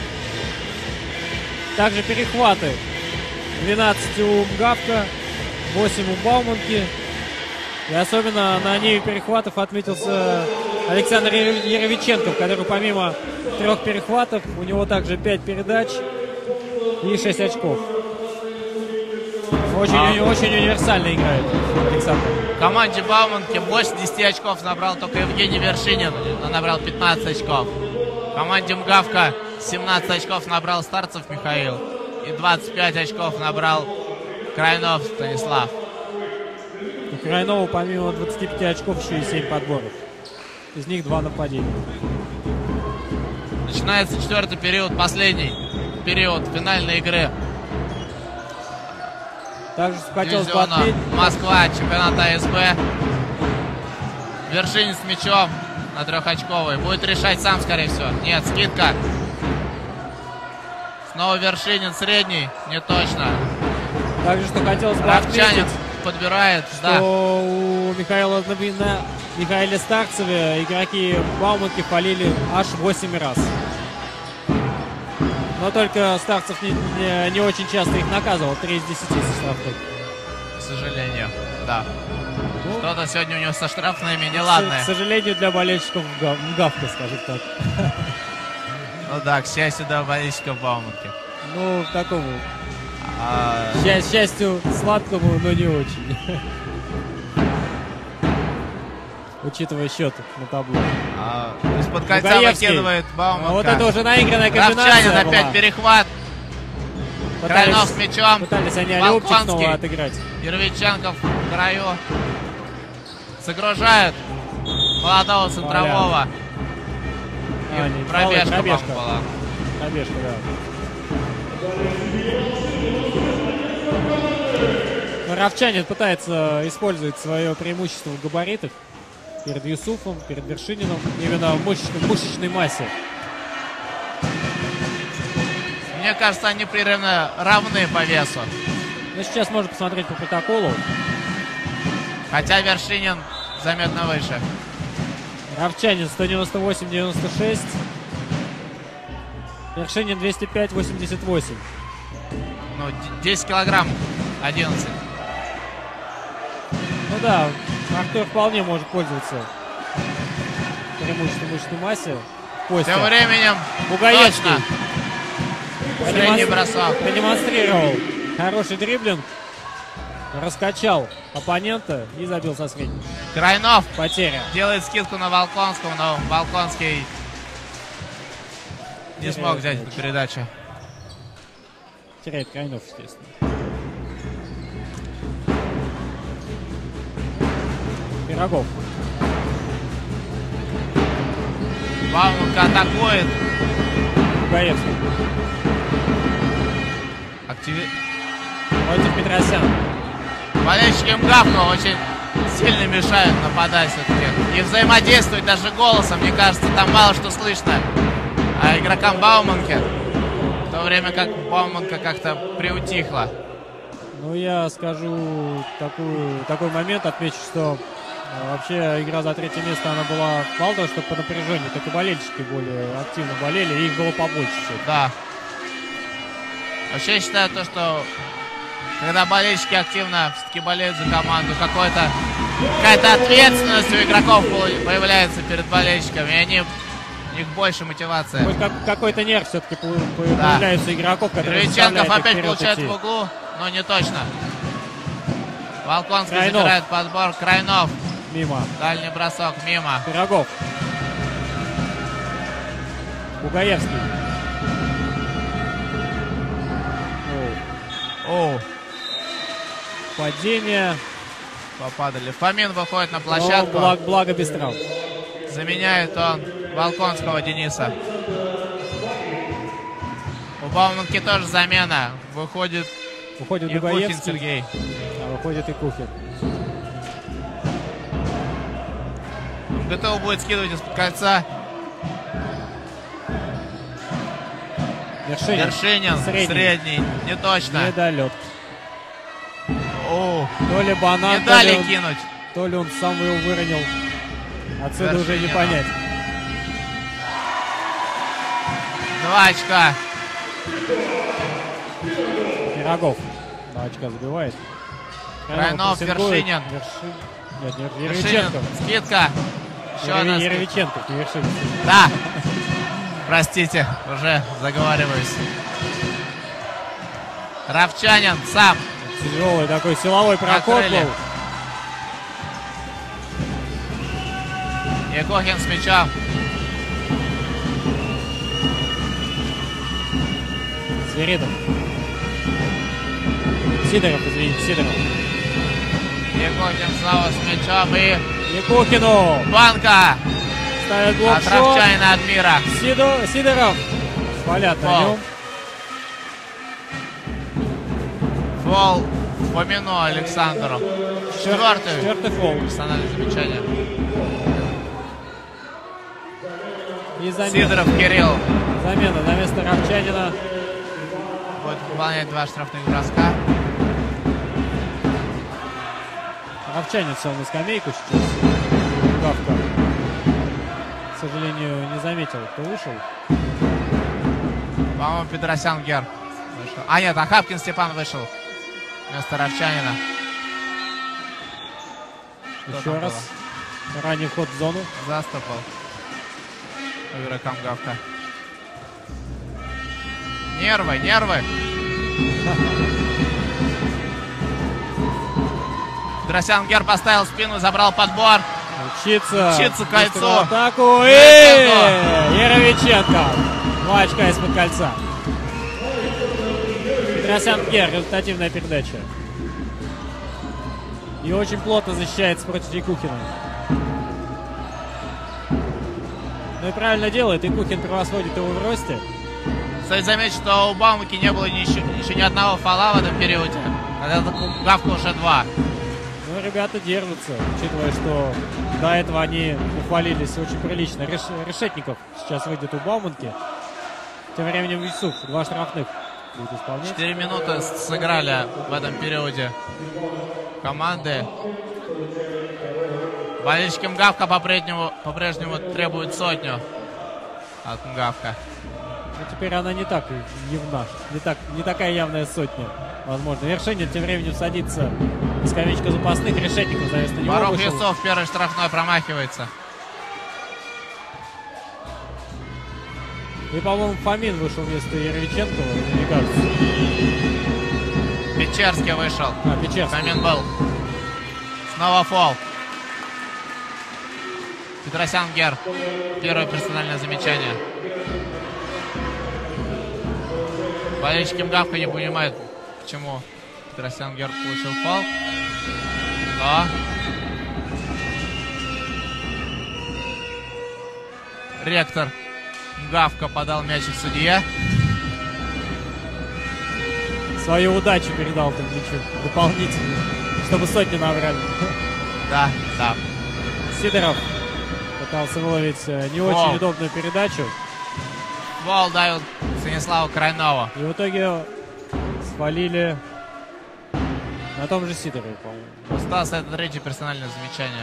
Также перехваты. двенадцать у Мгавка, восемь у Бауманки. И особенно на ниве перехватов отметился Александр Яровиченков, который помимо трех перехватов, у него также пять передач и шесть очков. Очень, а... очень универсально играет Александр. В команде Бауманки больше десяти очков набрал только Евгений Вершинин. Он набрал пятнадцать очков. В команде Мгавка семнадцать очков набрал Старцев Михаил. И двадцать пять очков набрал Крайнов Станислав. У Крайнова помимо двадцати пяти очков еще и семь подборов. Из них два нападения. Начинается четвертый период, последний период финальной игры. Также хотелось бы отметить... Москва, чемпионат А С Б. Вершинин с мячом на трехочковый. Будет решать сам, скорее всего. Нет, скидка. Снова Вершинин средний. Не точно. Также, что хотелось бы Равчанин отметить, подбирает. Что да. у Михаила на Михаиле Старцеве игроки Бауманки фолили аж восемь раз. Но только Старцев не, не, не очень часто их наказывал. три из десяти со штрафных. К сожалению, да. Ну, что-то сегодня у него со штрафными неладное. К, к сожалению, для болельщиков Мгавка, скажем так. Ну да, к счастью, для болельщиков Бауманки. Ну, такому. А... К счастью, сладкому, но не очень. Учитывая счет на табло. А, из-под кольца выкидывает Бауманка. А вот это уже наигранная комбинация Равчанин опять перехват. Пытались, Крайнов с мячом. Пытались они Алёпчик снова отыграть. Яровиченков в краю. Загружают молодого центрового. А, не, пробежка, пробежка была. Пробежка, да. Но Равчанин пытается использовать свое преимущество в габаритах перед Юсуфом, перед Вершининым, именно в мышечной, мышечной массе. Мне кажется, они примерно равны по весу. Но сейчас можно посмотреть по протоколу. Хотя Вершинин заметно выше. Равчанин сто девяносто восемь девяносто шесть. Вершинин двести пять восемьдесят восемь. Ну, десять килограмм, одиннадцать. Ну да, Артур вполне может пользоваться преимуществом мышечной массе. Костя. Тем временем Бугаевский средний бросок. Продемонстрировал хороший дриблинг. Раскачал оппонента и забил со средней. Крайнов Потеря. делает скидку на Волконского, но Волконский не Теряет смог взять мяч. эту передачу. Теряет Крайнов, естественно. Пирогов. Бауманка атакует. Бугаевский. Активи... Против Петросян. Болельщики Мгавка очень сильно мешают нападать все-таки. И взаимодействовать даже голосом, мне кажется, там мало что слышно. А игрокам Бауманки, в то время как Бауманка как-то приутихла. Ну, я скажу такую, такой момент, отмечу, что а, вообще игра за третье место, она была мало того, что по напряжению, так и болельщики более активно болели, и их было побольше. Да. Вообще я считаю то, что когда болельщики активно все-таки болеют за команду, какой-то, какая-то ответственность у игроков появляется перед болельщиками, и они, у них больше мотивация. Хоть как, какой-то нерв все-таки появляется да. игроков, которые Яровиченков опять получает идти. В углу, но не точно. Волконский Крайнов. Забирает подбор. Крайнов. Мимо. Дальний бросок мимо. Пирогов. Бугаевский. Оу. Падение. попадали. Фомин выходит на Но площадку. благ- благо без травм. Заменяет он Волконского Дениса. У Бауманки тоже замена. Выходит Уходит Якухин Дугаевский, Сергей. а выходит и Кухин. ГТУ будет скидывать из-под кольца. Вершинин. Вершинин. Средний. Средний. Не точно. Недолет. О, То ли банан, не то дали ли, он, кинуть. то ли он сам его выронил. Отсюда уже не Вершинину. понять. Два очка. Пирогов. Два очка забивает. Крайнов, прессингует. Вершинин. Верши- Нет, не Вершинин. Еровиченко. Скидка. Еще Ерови- одна скидка. Еровиченко, не Вершинин. Да. Простите, уже заговариваюсь. Равчанин сам. Тяжелый такой силовой проход Накрыли. был. Якухин с мячом. Свиридов. Сидоров, извините, Сидоров. Якухин снова с мячом и Якухину банка ставит от блокшот. Равчанина от мира. Сидо- Сидоров. Спалят на Фол. нем. Фол Фомину Александру. Четвертый. Четвертый фол. Персональное замечание. И замена. Сидоров Кирилл Замена на место Равчанина. будет выполнять два штрафных броска. Равчанин сел на скамейку сейчас. Гавка. К сожалению, не заметил, кто вышел. По-моему, Петросян Гер вышел. А нет, Ахапкин Степан вышел вместо Равчанина. Что Еще там раз. Ранний вход в зону. Заступал игрокам Гавка. Нервы, нервы. Петросян Гер поставил спину, забрал подбор. Учиться. Учиться кольцо. Быструю атаку. И Высоко. Яровиченко. Два очка из-под кольца. Петросян Гер. Результативная передача. И очень плотно защищается против Якухина. Ну и правильно делает. Якухин превосходит его в росте. Стоит заметить, что у Баумаки не было еще, еще ни одного фола в этом периоде. А это у Гавка уже два. Ну, ребята держатся, учитывая, что до этого они ухвалились очень прилично. Реш... Решетников сейчас выйдет у Бауманки. Тем временем Юсуф два штрафных будет исполнять. Четыре минуты с- сыграли в этом периоде команды. Болельщики Мгавка по-прежнему, по-прежнему требуют сотню от Мгавка. Но теперь она не так явна, не, так, не такая явная сотня, возможно. Вершинин тем временем садится на скамеечку запасных. Решетников за место него Барух вышел. Юсов первый штрафной промахивается. И, по-моему, Фомин вышел вместо Яровиченкова, мне кажется. Печерский вышел. А, Печерский. Фомин был. Снова фол. Петросян Гер. Первое персональное замечание. Болельщики Мгавка не понимают, почему Петросян Гер получил фол. Но ректор Мгавка подал мячик судье. Свою удачу передал там мячу дополнительно, чтобы сотни набрали. Да, да. Сидоров пытался выловить э, не Вау. очень удобную передачу. Фол дают Станиславу Крайнову. И в итоге свалили на том же Сидорове, по-моему. Остался это третье персональное замечание.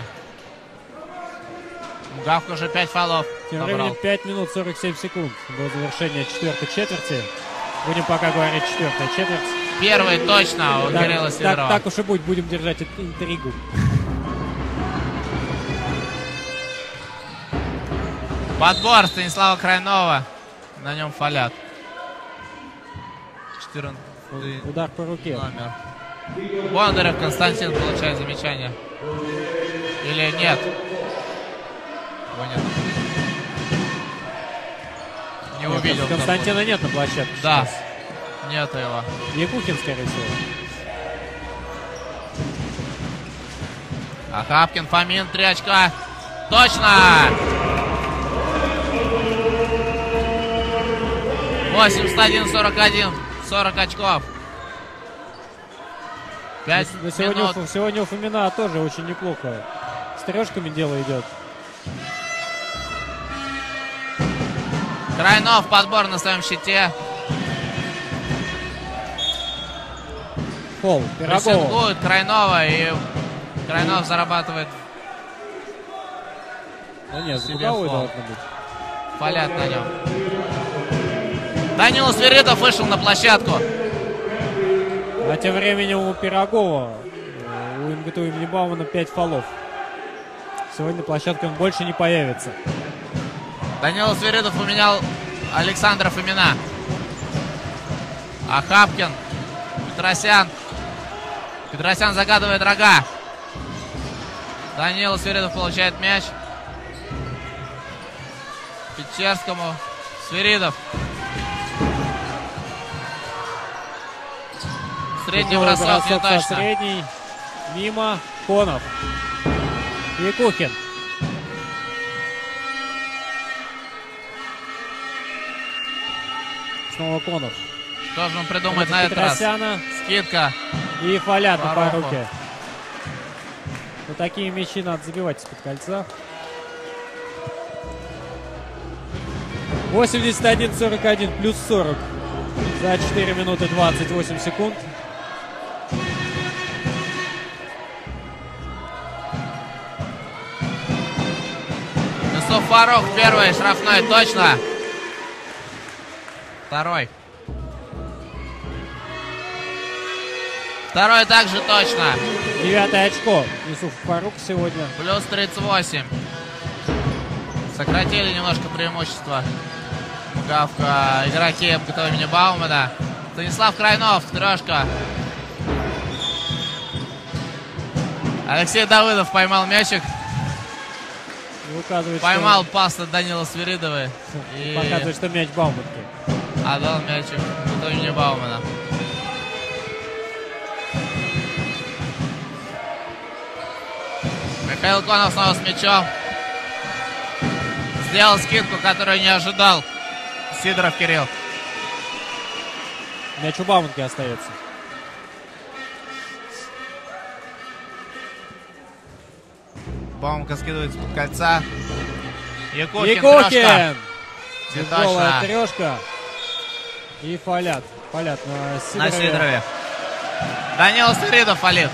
Мгавка уже пять фолов Тем набрал. временем пять минут сорок семь секунд до завершения четвертой четверти. Будем пока говорить четвертая четверть. Первый точно у Так, Кирилла так, Сидорова. так уж и будь, будем держать ин- интригу. Подбор Станислава Крайнова. На нем фолят. четырнадцатый Удар по руке. номер. Бондарев Константин получает замечание. Или нет? Его нет. Не увидел. кто Константина нет на площадке. был. Да. сейчас. Нет его. Якухин, скорее всего. Ахапкин, Фомин, три очка. Точно! восемьдесят один сорок один. сорок очков. пять Но сегодня, минут. у- сегодня у Фомина тоже очень неплохо. С трешками дело идет. Крайнов, подбор на своем щите. Пол, Пирогова. Прессингует Крайнова, и Крайнов зарабатывает. Да нет, себе звуковой фол. должно быть. Фалят на нем. Данила Свиридов вышел на площадку. А тем временем у Пирогова, э, у МГТУ имени Баумана пять фолов. Сегодня на площадке он больше не появится. Данила Свиридов поменял Александра Фомина. Ахапкин, Петросян. Петросян загадывает рога. Данила Свиридов получает мяч. Печерскому. Свиридов. Средний Тяжелый бросок не бросок со точно. средней. Мимо. Конов. Якухин. Снова Конов. Что же он придумает Против на этот раз? Петросяна. Скидка. И Фалят на По по руку. руке. Ну, такие мячи надо забивать из-под кольца. восемьдесят один сорок один плюс сорок. За четыре минуты двадцать восемь секунд. Юсуф Фарух, первый штрафной, точно. Второй. Второй также точно. Девятое очко. Юсуф Фарук сегодня. Плюс тридцать восемь. Сократили немножко преимущество. Мгавка, игроки МГТУ имени Баумана. Станислав Крайнов, трешка. Алексей Давыдов поймал мячик. И указывает, Поймал пас от Данила Свиридова. что, И показывает, что мяч Бауманки. отдал мячик МГТУ имени Баумана. Михаил Конов снова с мячом. Сделал скидку, которую не ожидал Сидоров Кирилл. Мяч у Бауманки остается. Бауманка скидывает из-под кольца. Якухин, Якухин! трешка. Тяжелая Точно. трешка. И Фалят. Фалят на Сидорове. На Сидорове. Данила Свиридов фалит.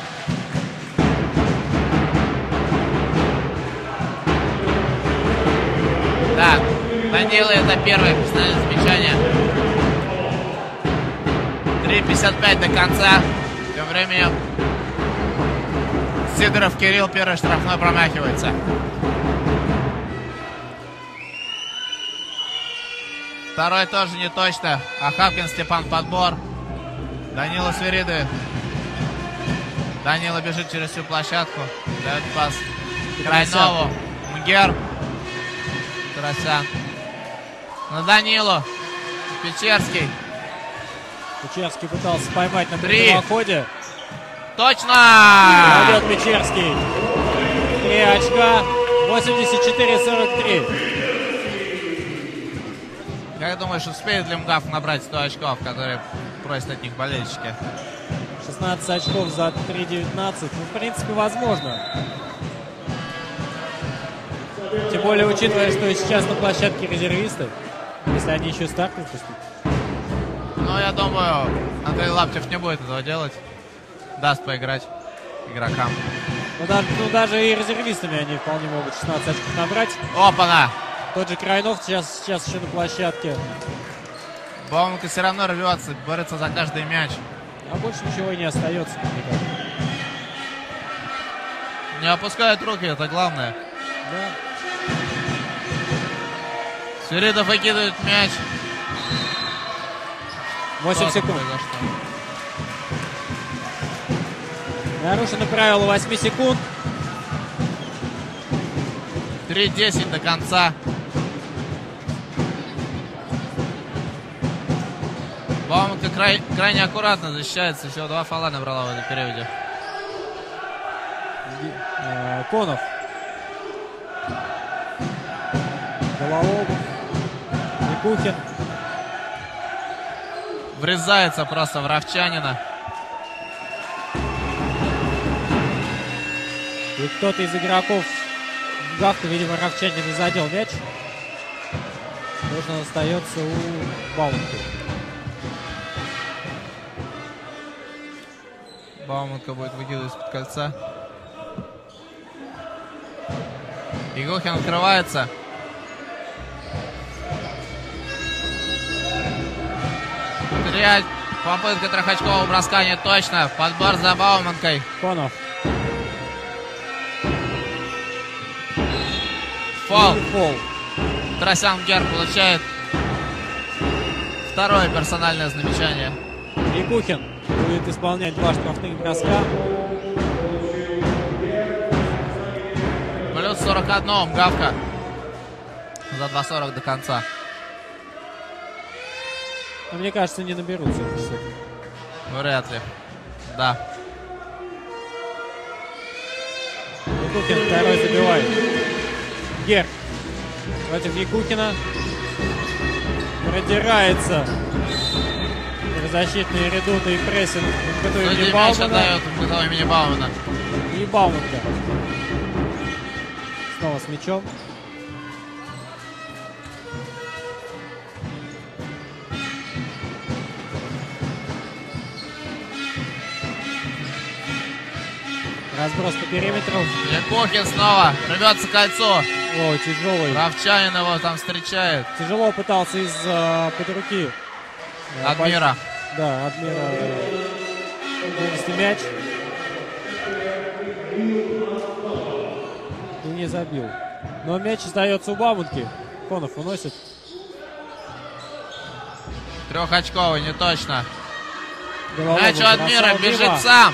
Так, Данила это первое профессиональное замечание. три пятьдесят пять до конца. Тем временем Сидоров Кирилл первый штрафной промахивается. Второй тоже не точно. Ахапкин, Степан, подбор. Данила Свиридов. Данила бежит через всю площадку. Дает пас Крайнову. Мгер. Петросян. На Данилу. Печерский. Печерский пытался поймать на Три. ходе. Точно! Пойдет Печерский. Три очка. восемьдесят четыре сорок три. Как думаешь, успеет ли МГАФ набрать сто очков, которые просят от них болельщики? шестнадцать очков за три девятнадцать. Ну, в принципе, возможно. Тем более, учитывая, что сейчас на площадке резервисты, если они еще старт выпустят. Ну, я думаю, Андрей Лаптев не будет этого делать. Даст поиграть игрокам. Ну, даже, ну, даже и резервистами они вполне могут шестнадцать очков набрать. Опа-на! Тот же Крайнов сейчас, сейчас еще на площадке. Бауманка все равно рвется, борется за каждый мяч. А больше ничего и не остается. Никак. Не опускают руки, это главное. Да. Свиридов выкидывает мяч. восемь Что секунд. произошло? Нарушено правило восемь секунд. три десять до конца. Бауманка край, крайне аккуратно защищается. Всего два фола набрала в этом периоде. Э, Конов. Гололобов. Якухин. Врезается просто в Равчанина. И кто-то из игроков Гавка, видимо, Равчанин и задел мяч. Тоже он остается у Бауманки. Бауманка будет выкидывать из-под кольца. Игохин открывается. Терять. Попытка трехочкового броска не точно. Подбор за Бауманкой. Конов. Фол. Фол. Тросян Гер получает второе персональное замечание. Якухин будет исполнять два штрафных броска. Плюс сорок один. Гавка. За два сорок до конца. Но мне кажется, не наберут все. Вряд ли. Да. Якухин второй забивает. Гер против Якухина. Продирается. Защитные редуты и прессинг. Судья мяч отдает в МГТУ имени Баумана. И Бауманка. Снова с мячом. Разброс по периметру. Якухин снова рвется к кольцу. О, тяжелый. Равчанин его там встречает. Тяжело пытался из-за под руки. Адмира. Да, Адмира вынести мяч. И не забил. Но мяч остается у Бауманки. Конов уносит. Трехочковый, не точно. Гололобов Мяч у Адмира, бежит мимо. сам.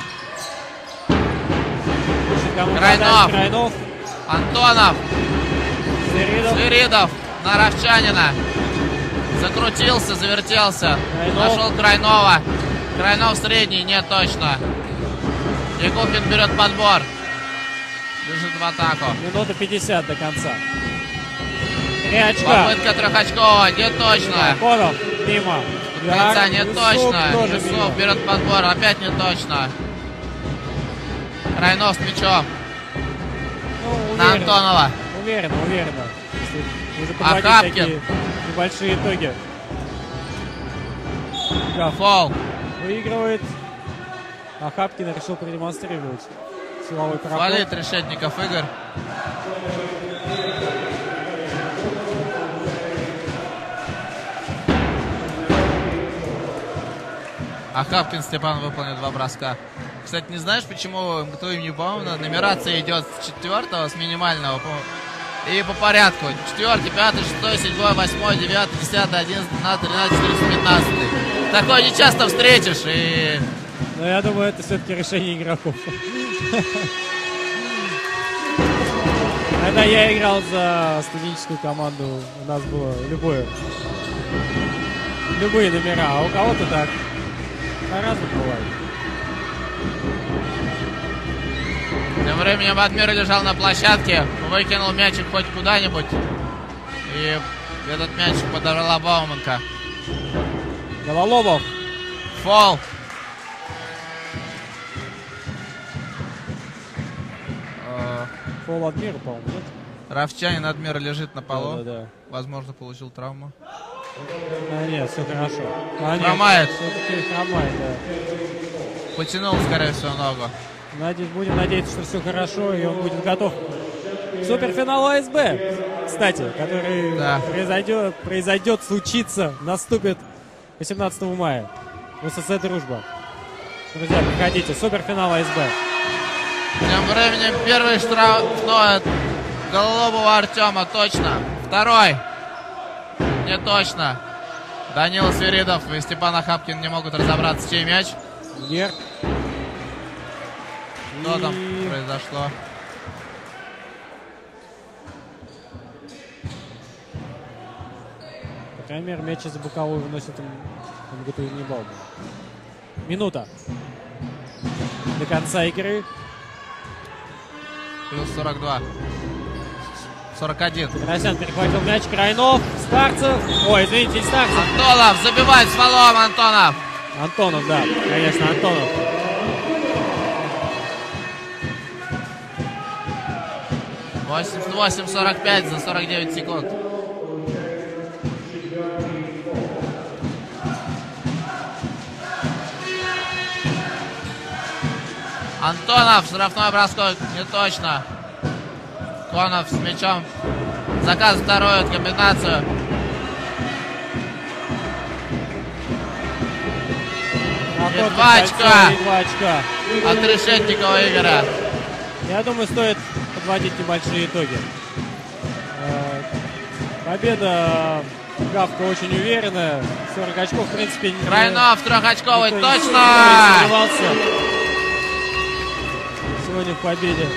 Крайнов. Крайнов. Антонов. Свиридов. Свиридов на Равчанина. Закрутился, завертелся. Крайнов. Нашел Крайнова. Крайнов средний, не точно. Якухин берет подбор. Бежит в атаку. Минута пятьдесят до конца. Три очка. Попытка трехочкового, не точно. Конов мимо. До конца не Юсуп точно. тоже мимо. Юсуп берет подбор, опять не точно. Крайнов с мячом. Ну, На уверенно. Антонова. Уверенно, уверенно. Если уже подводить Ахапкин. такие небольшие итоги. Гав Фол. выигрывает. А Хапкин решил продемонстрировать силовой проход. Валит Решетников Игорь. Ахапкин Степан выполнил два броска. Кстати, не знаешь, почему МГТУ имени Баумана нумерация идет с четвертого, с минимального, и по порядку. Четвертый, пятый, шестой, седьмой, восьмой, девятый, десятый, одиннадцатый, двенадцатый, тринадцатый, четырнадцатый, пятнадцатый. Такое не часто встретишь, и... Но я думаю, это все-таки решение игроков. Когда я играл за студенческую команду, у нас было любое, любые номера, а у кого-то так. По-разному бывает. Тем временем Адмир лежал на площадке, выкинул мячик хоть куда-нибудь, и этот мячик подорвала Бауманка. Гололобов. Фол. Фол Адмира, по-моему, нет? Равчанин Адмир лежит на полу. Да, да, да. Возможно, получил травму. А, нет, все хорошо. А, нет, Хромает. все-таки хромает, да. Потянул, скорее всего, ногу. Надеюсь, будем надеяться, что все хорошо, и он будет готов к суперфиналу АСБ, кстати, который Да. произойдет, произойдет, случится, наступит восемнадцатого мая в ССС «Дружба». Друзья, приходите, суперфинал АСБ. Тем временем первый штрафной от Гололобова Артема, точно. Второй. Не точно. Данила Свиридов и Степан Ахапкин не могут разобраться, чей мяч. Гер. Что И- там произошло? По крайней мере, мяч из-за боковой выносит им МГТУ имени Баумана. Минута до конца игры. Плюс сорок два. сорок один. Петросян перехватил мяч. Крайнов. Старцев. Ой, извините, не Старцев. Антонов забивает с фолом. Антонов. Антонов, да. Конечно, Антонов. восемьдесят восемь сорок пять за сорок девять секунд. Антонов, штрафной бросок, не точно. Конов с мячом заказывает вторую комбинацию. И два очка. И два очка от Решетникова Игоря. Я думаю, стоит подводить небольшие итоги. Победа Гавка очень уверенная. сорок очков, в принципе, не... Крайнов, трехочковый, никто не- точно! никто не сомневался сегодня в победе.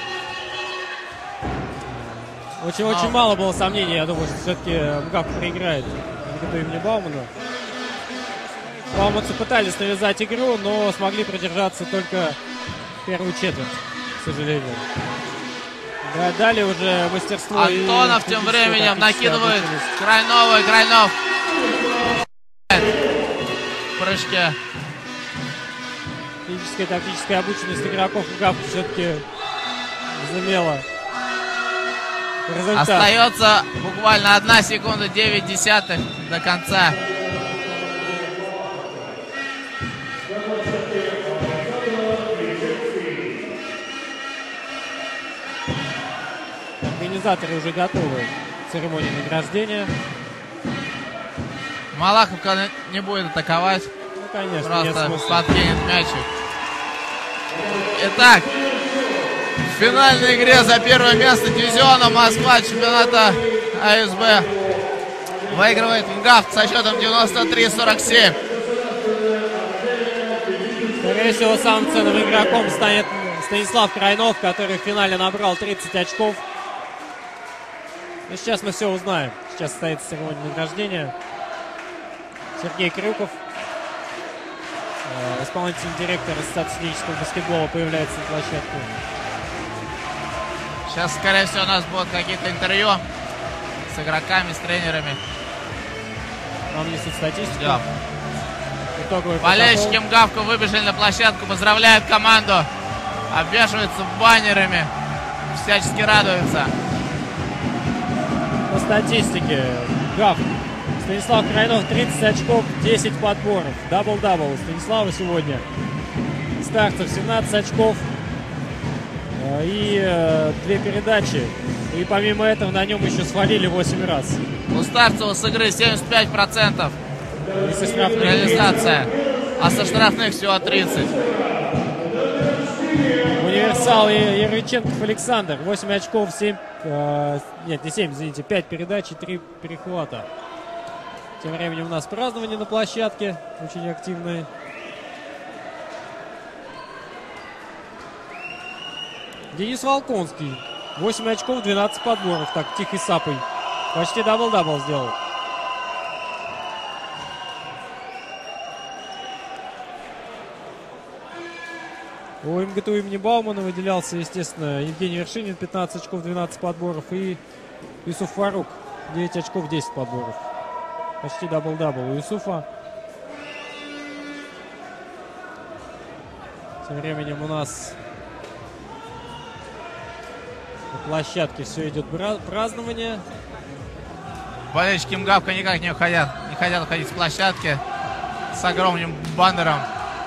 Очень-очень Но. мало было сомнений. Я думаю, что все-таки Гавка проиграет МГТУ имени Баумана. Бауманцы пытались навязать игру, но смогли продержаться только первую четверть, к сожалению. Да, далее уже мастерство. Антонов и тем физическая, временем тактическая накидывает обученность. Крайнова, Крайнов в прыжке. Физическая и тактическая обученность игроков Гавки все-таки замела результат. Остается буквально одна секунда девять десятых до конца. Организаторы уже готовы к церемонии награждения. Малаховка не будет атаковать. Ну, конечно, нет Просто смысла. подкинет мячик. Итак, в финальной игре за первое место дивизиона Москва чемпионата АСБ выигрывает МГАВ со счетом девяносто три сорок семь. Скорее всего, самым ценным игроком станет Станислав Крайнов, который в финале набрал тридцать очков. Но сейчас мы все узнаем. Сейчас состоится церемония награждения. Сергей Крюков, э, исполнительный директор Ассоциации студенческого баскетбола, появляется на площадке. Сейчас, скорее всего, у нас будут какие-то интервью с игроками, с тренерами. Нам несут статистику. Да. Итоговый Болельщики протокол. МГАВКа выбежали на площадку, поздравляют команду, обвешиваются баннерами, всячески радуются. По статистике, Гав. Станислав Крайнов тридцать очков, десять подборов. Дабл-дабл у Станислава сегодня. Старцев семнадцать очков э, и э, две передачи. И помимо этого на нем еще свалили восемь раз. У Старцева с игры семьдесят пять процентов И со штрафных реализация, а со штрафных всего тридцать. Универсал и Яровиченков Александр. восемь очков, семь... Э, нет, не семь, извините, пять передач и три перехвата. Тем временем у нас празднование на площадке. Очень активное. Денис Волконский. восемь очков, двенадцать подборов. Так, тихой сапой. Почти дабл-дабл сделал. У МГТУ имени Баумана выделялся, естественно, Евгений Вершинин, пятнадцать очков, двенадцать подборов. И Юсуф Фарук, девять очков, десять подборов. Почти дабл-дабл у Юсуфа. Тем временем у нас на площадке все идет празднование. Болельщики МГАВКа никак не уходят, не хотят уходить с площадки с огромным баннером.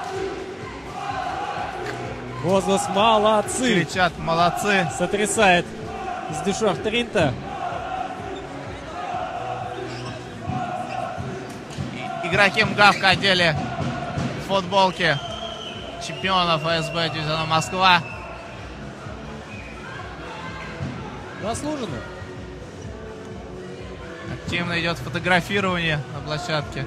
Возглас «Молодцы!» Кричат «Молодцы!» сотрясает из Дюшор Тринта. Игроки МГАВКа одели футболки чемпионов АСБ дивизиона Москва. Заслуженно. Активно идет фотографирование на площадке.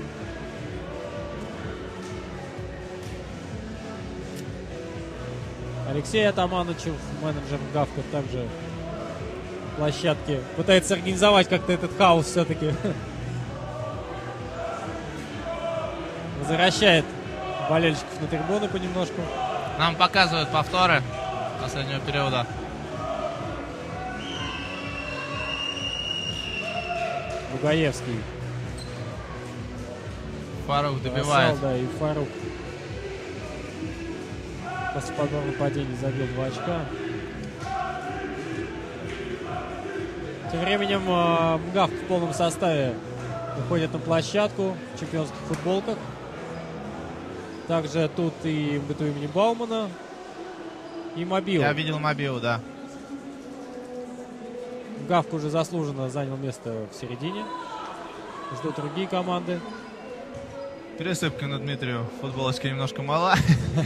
Алексей Атаманычев, менеджер МГАВКа, также на площадке пытается организовать как-то этот хаос все-таки. Возвращает болельщиков на трибуны понемножку. Нам показывают повторы последнего периода. Бугаевский. Фарук добивает. Бросал, да, и Фарук после подобного нападения забил два очка. Тем временем э, МГАФ в полном составе выходит на площадку в чемпионских футболках. Также тут и МГТУ имени Баумана, и Мобил. Я видел Мобил, да. МГАФ уже заслуженно занял место в середине. Ждут другие команды. Пересыпка на Дмитрию футболочка немножко мала.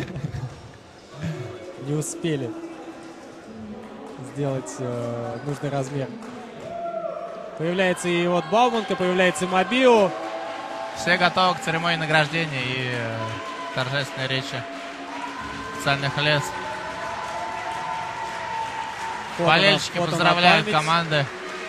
Не успели сделать э, нужный размер. Появляется и вот Бауманка, появляется и Мобио. Все готовы к церемонии награждения и э, торжественной речи официальных лиц. Фото Болельщики на, фото поздравляют на память. команды.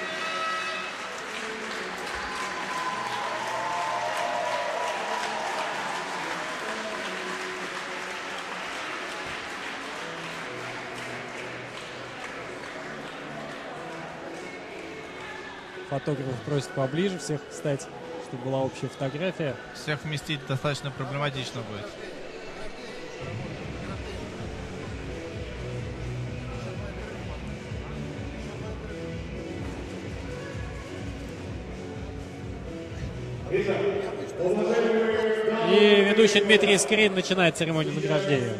Фотограф просит поближе всех встать, чтобы была общая фотография. Всех вместить достаточно проблематично будет. И ведущий Дмитрий Искрин начинает церемонию награждения.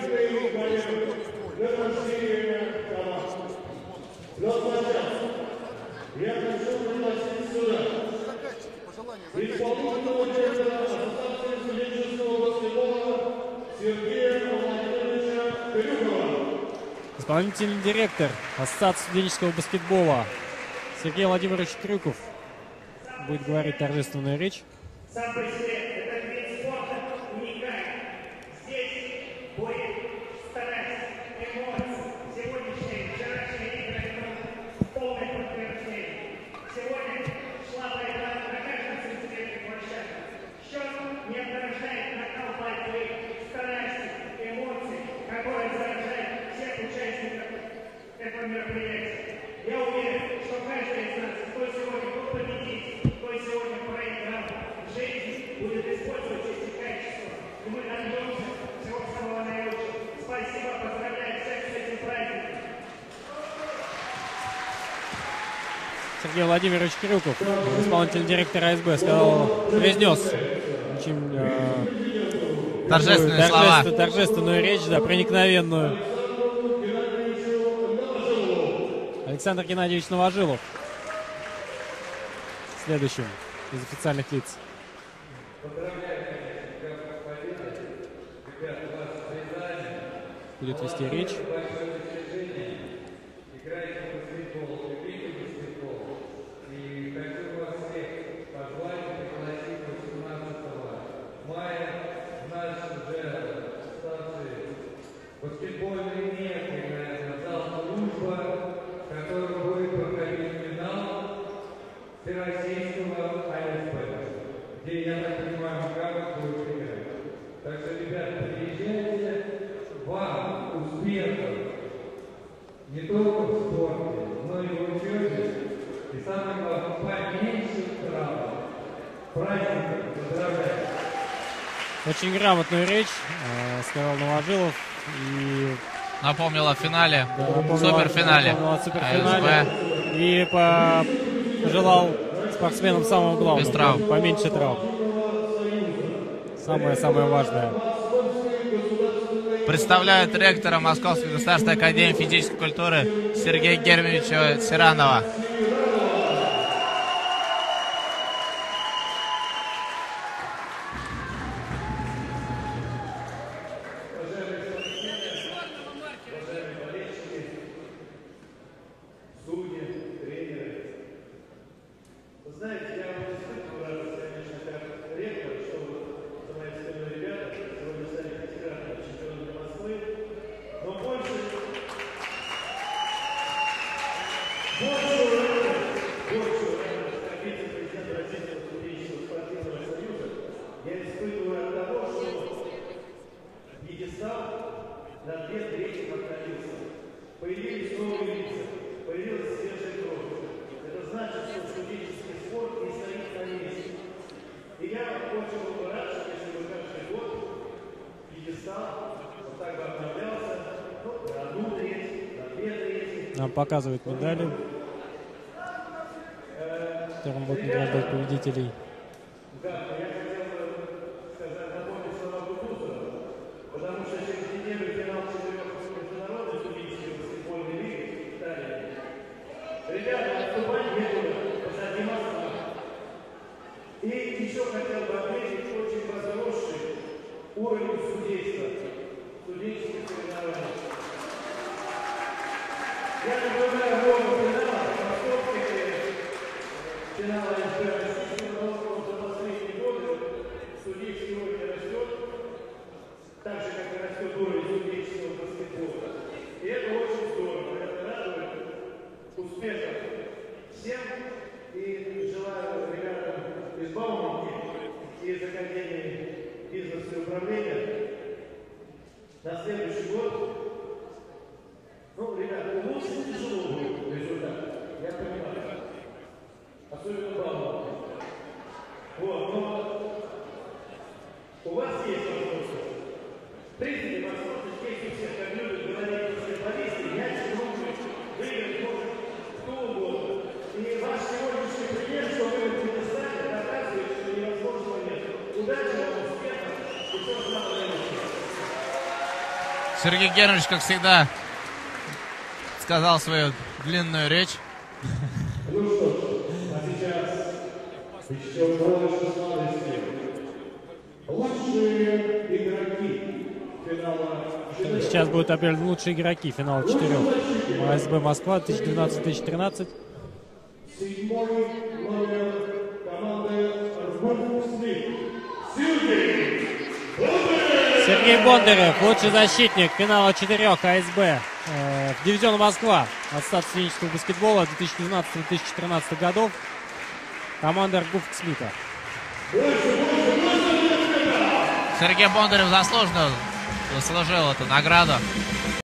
Исполнительный директор Ассоциации студенческого баскетбола Сергей Владимирович Крюков будет говорить торжественную речь. Сам по себе этот вид спорта уникален. Здесь будет стараться, эмоции, сегодняшние, вчерашние игры в полное подтверждение. Сегодня слабая игра на каждом сентябрьской площадке. Счет не отражает накал борьбы, страсти, эмоций, которые заражают всех участников этого мероприятия. Я уверен, что каждый из нас, кто сегодня был победитель, кто сегодня проиграл, жизнь будет использовать эти качества. И мы добьемся всего самого наилучшего. Спасибо, поздравляю всех с этим праздником. Сергей Владимирович Крюков, исполнительный директор АСБ, сказал, произнес очень э, Торжественные такую слова. торжественную, торжественную речь, да, проникновенную. Александр Геннадьевич Новожилов следующим из официальных лиц. Будет вести речь. Всероссийского АСБ, где, я так понимаю, МГАФ будет играть. Так что, ребята, приезжайте, вам успехов не только в спорте, но и в учебе. И самое главное, поменьше травм. Праздником поздравляю. Очень грамотную речь э, сказал Новожилов. И Напомнил о финале, да, напомнил, суперфинале. напомнил о суперфинале. АСБ. И по, пожелал спортсменам самого главного. Без травм. Поменьше травм. Самое-самое важное. Представляют ректора Московской государственной академии физической культуры Сергея Германовича Сиранова. Больше нам показывают медали, которым будут награждать победителей. Потому что через неделю финал четырех международной студенческой баскетбольной лиги в Италии. Ребята, отступать некуда, позади Москва. И еще хотел бы отметить очень возросший уровень судейства, студенческих соревнований. Я наблюдаю много финалов, московских финала эн бэ а российского, но за последние годы судейский уровень растет. Так же, как и растет уровень студенческого баскетбола. И это очень здорово, это радует. Успехов всем и желаю ребятам из Бауманки и из Академии бизнеса и управления на следующий год. Ну, ребята, лучше тяжело будет результат, я понимаю. Особенно Бауманки. Вот, но у вас есть возможность. В принципе, возможность есть у всех, как любят говорить баскетболисты, мяч кружит, выиграть может кто угодно. И ваш сегодняшний пример, что вы предоставили, доказывает, что невозможного нет. Удачи вам, успехов и всего самого наилучшего. Сергей Германович, как всегда, сказал свою длинную речь. Ну что ж, а сейчас еще больше сладости. Лучшие игроки финала. Сейчас будут объявлены лучшие игроки финала четырех. а эс бэ Москва две тысячи двенадцать — две тысячи тринадцать. Седьмой номер команды «Выпускник» Сергей Бондарев. Сергей Бондарев, лучший защитник финала четырех а эс бэ э, в дивизион Москва от статуса студенческого баскетбола две тысячи двенадцатого — две тысячи тринадцатого годов. Команда Аргуф-Смита. Сергей Бондарев заслуженно заслужил эту награду.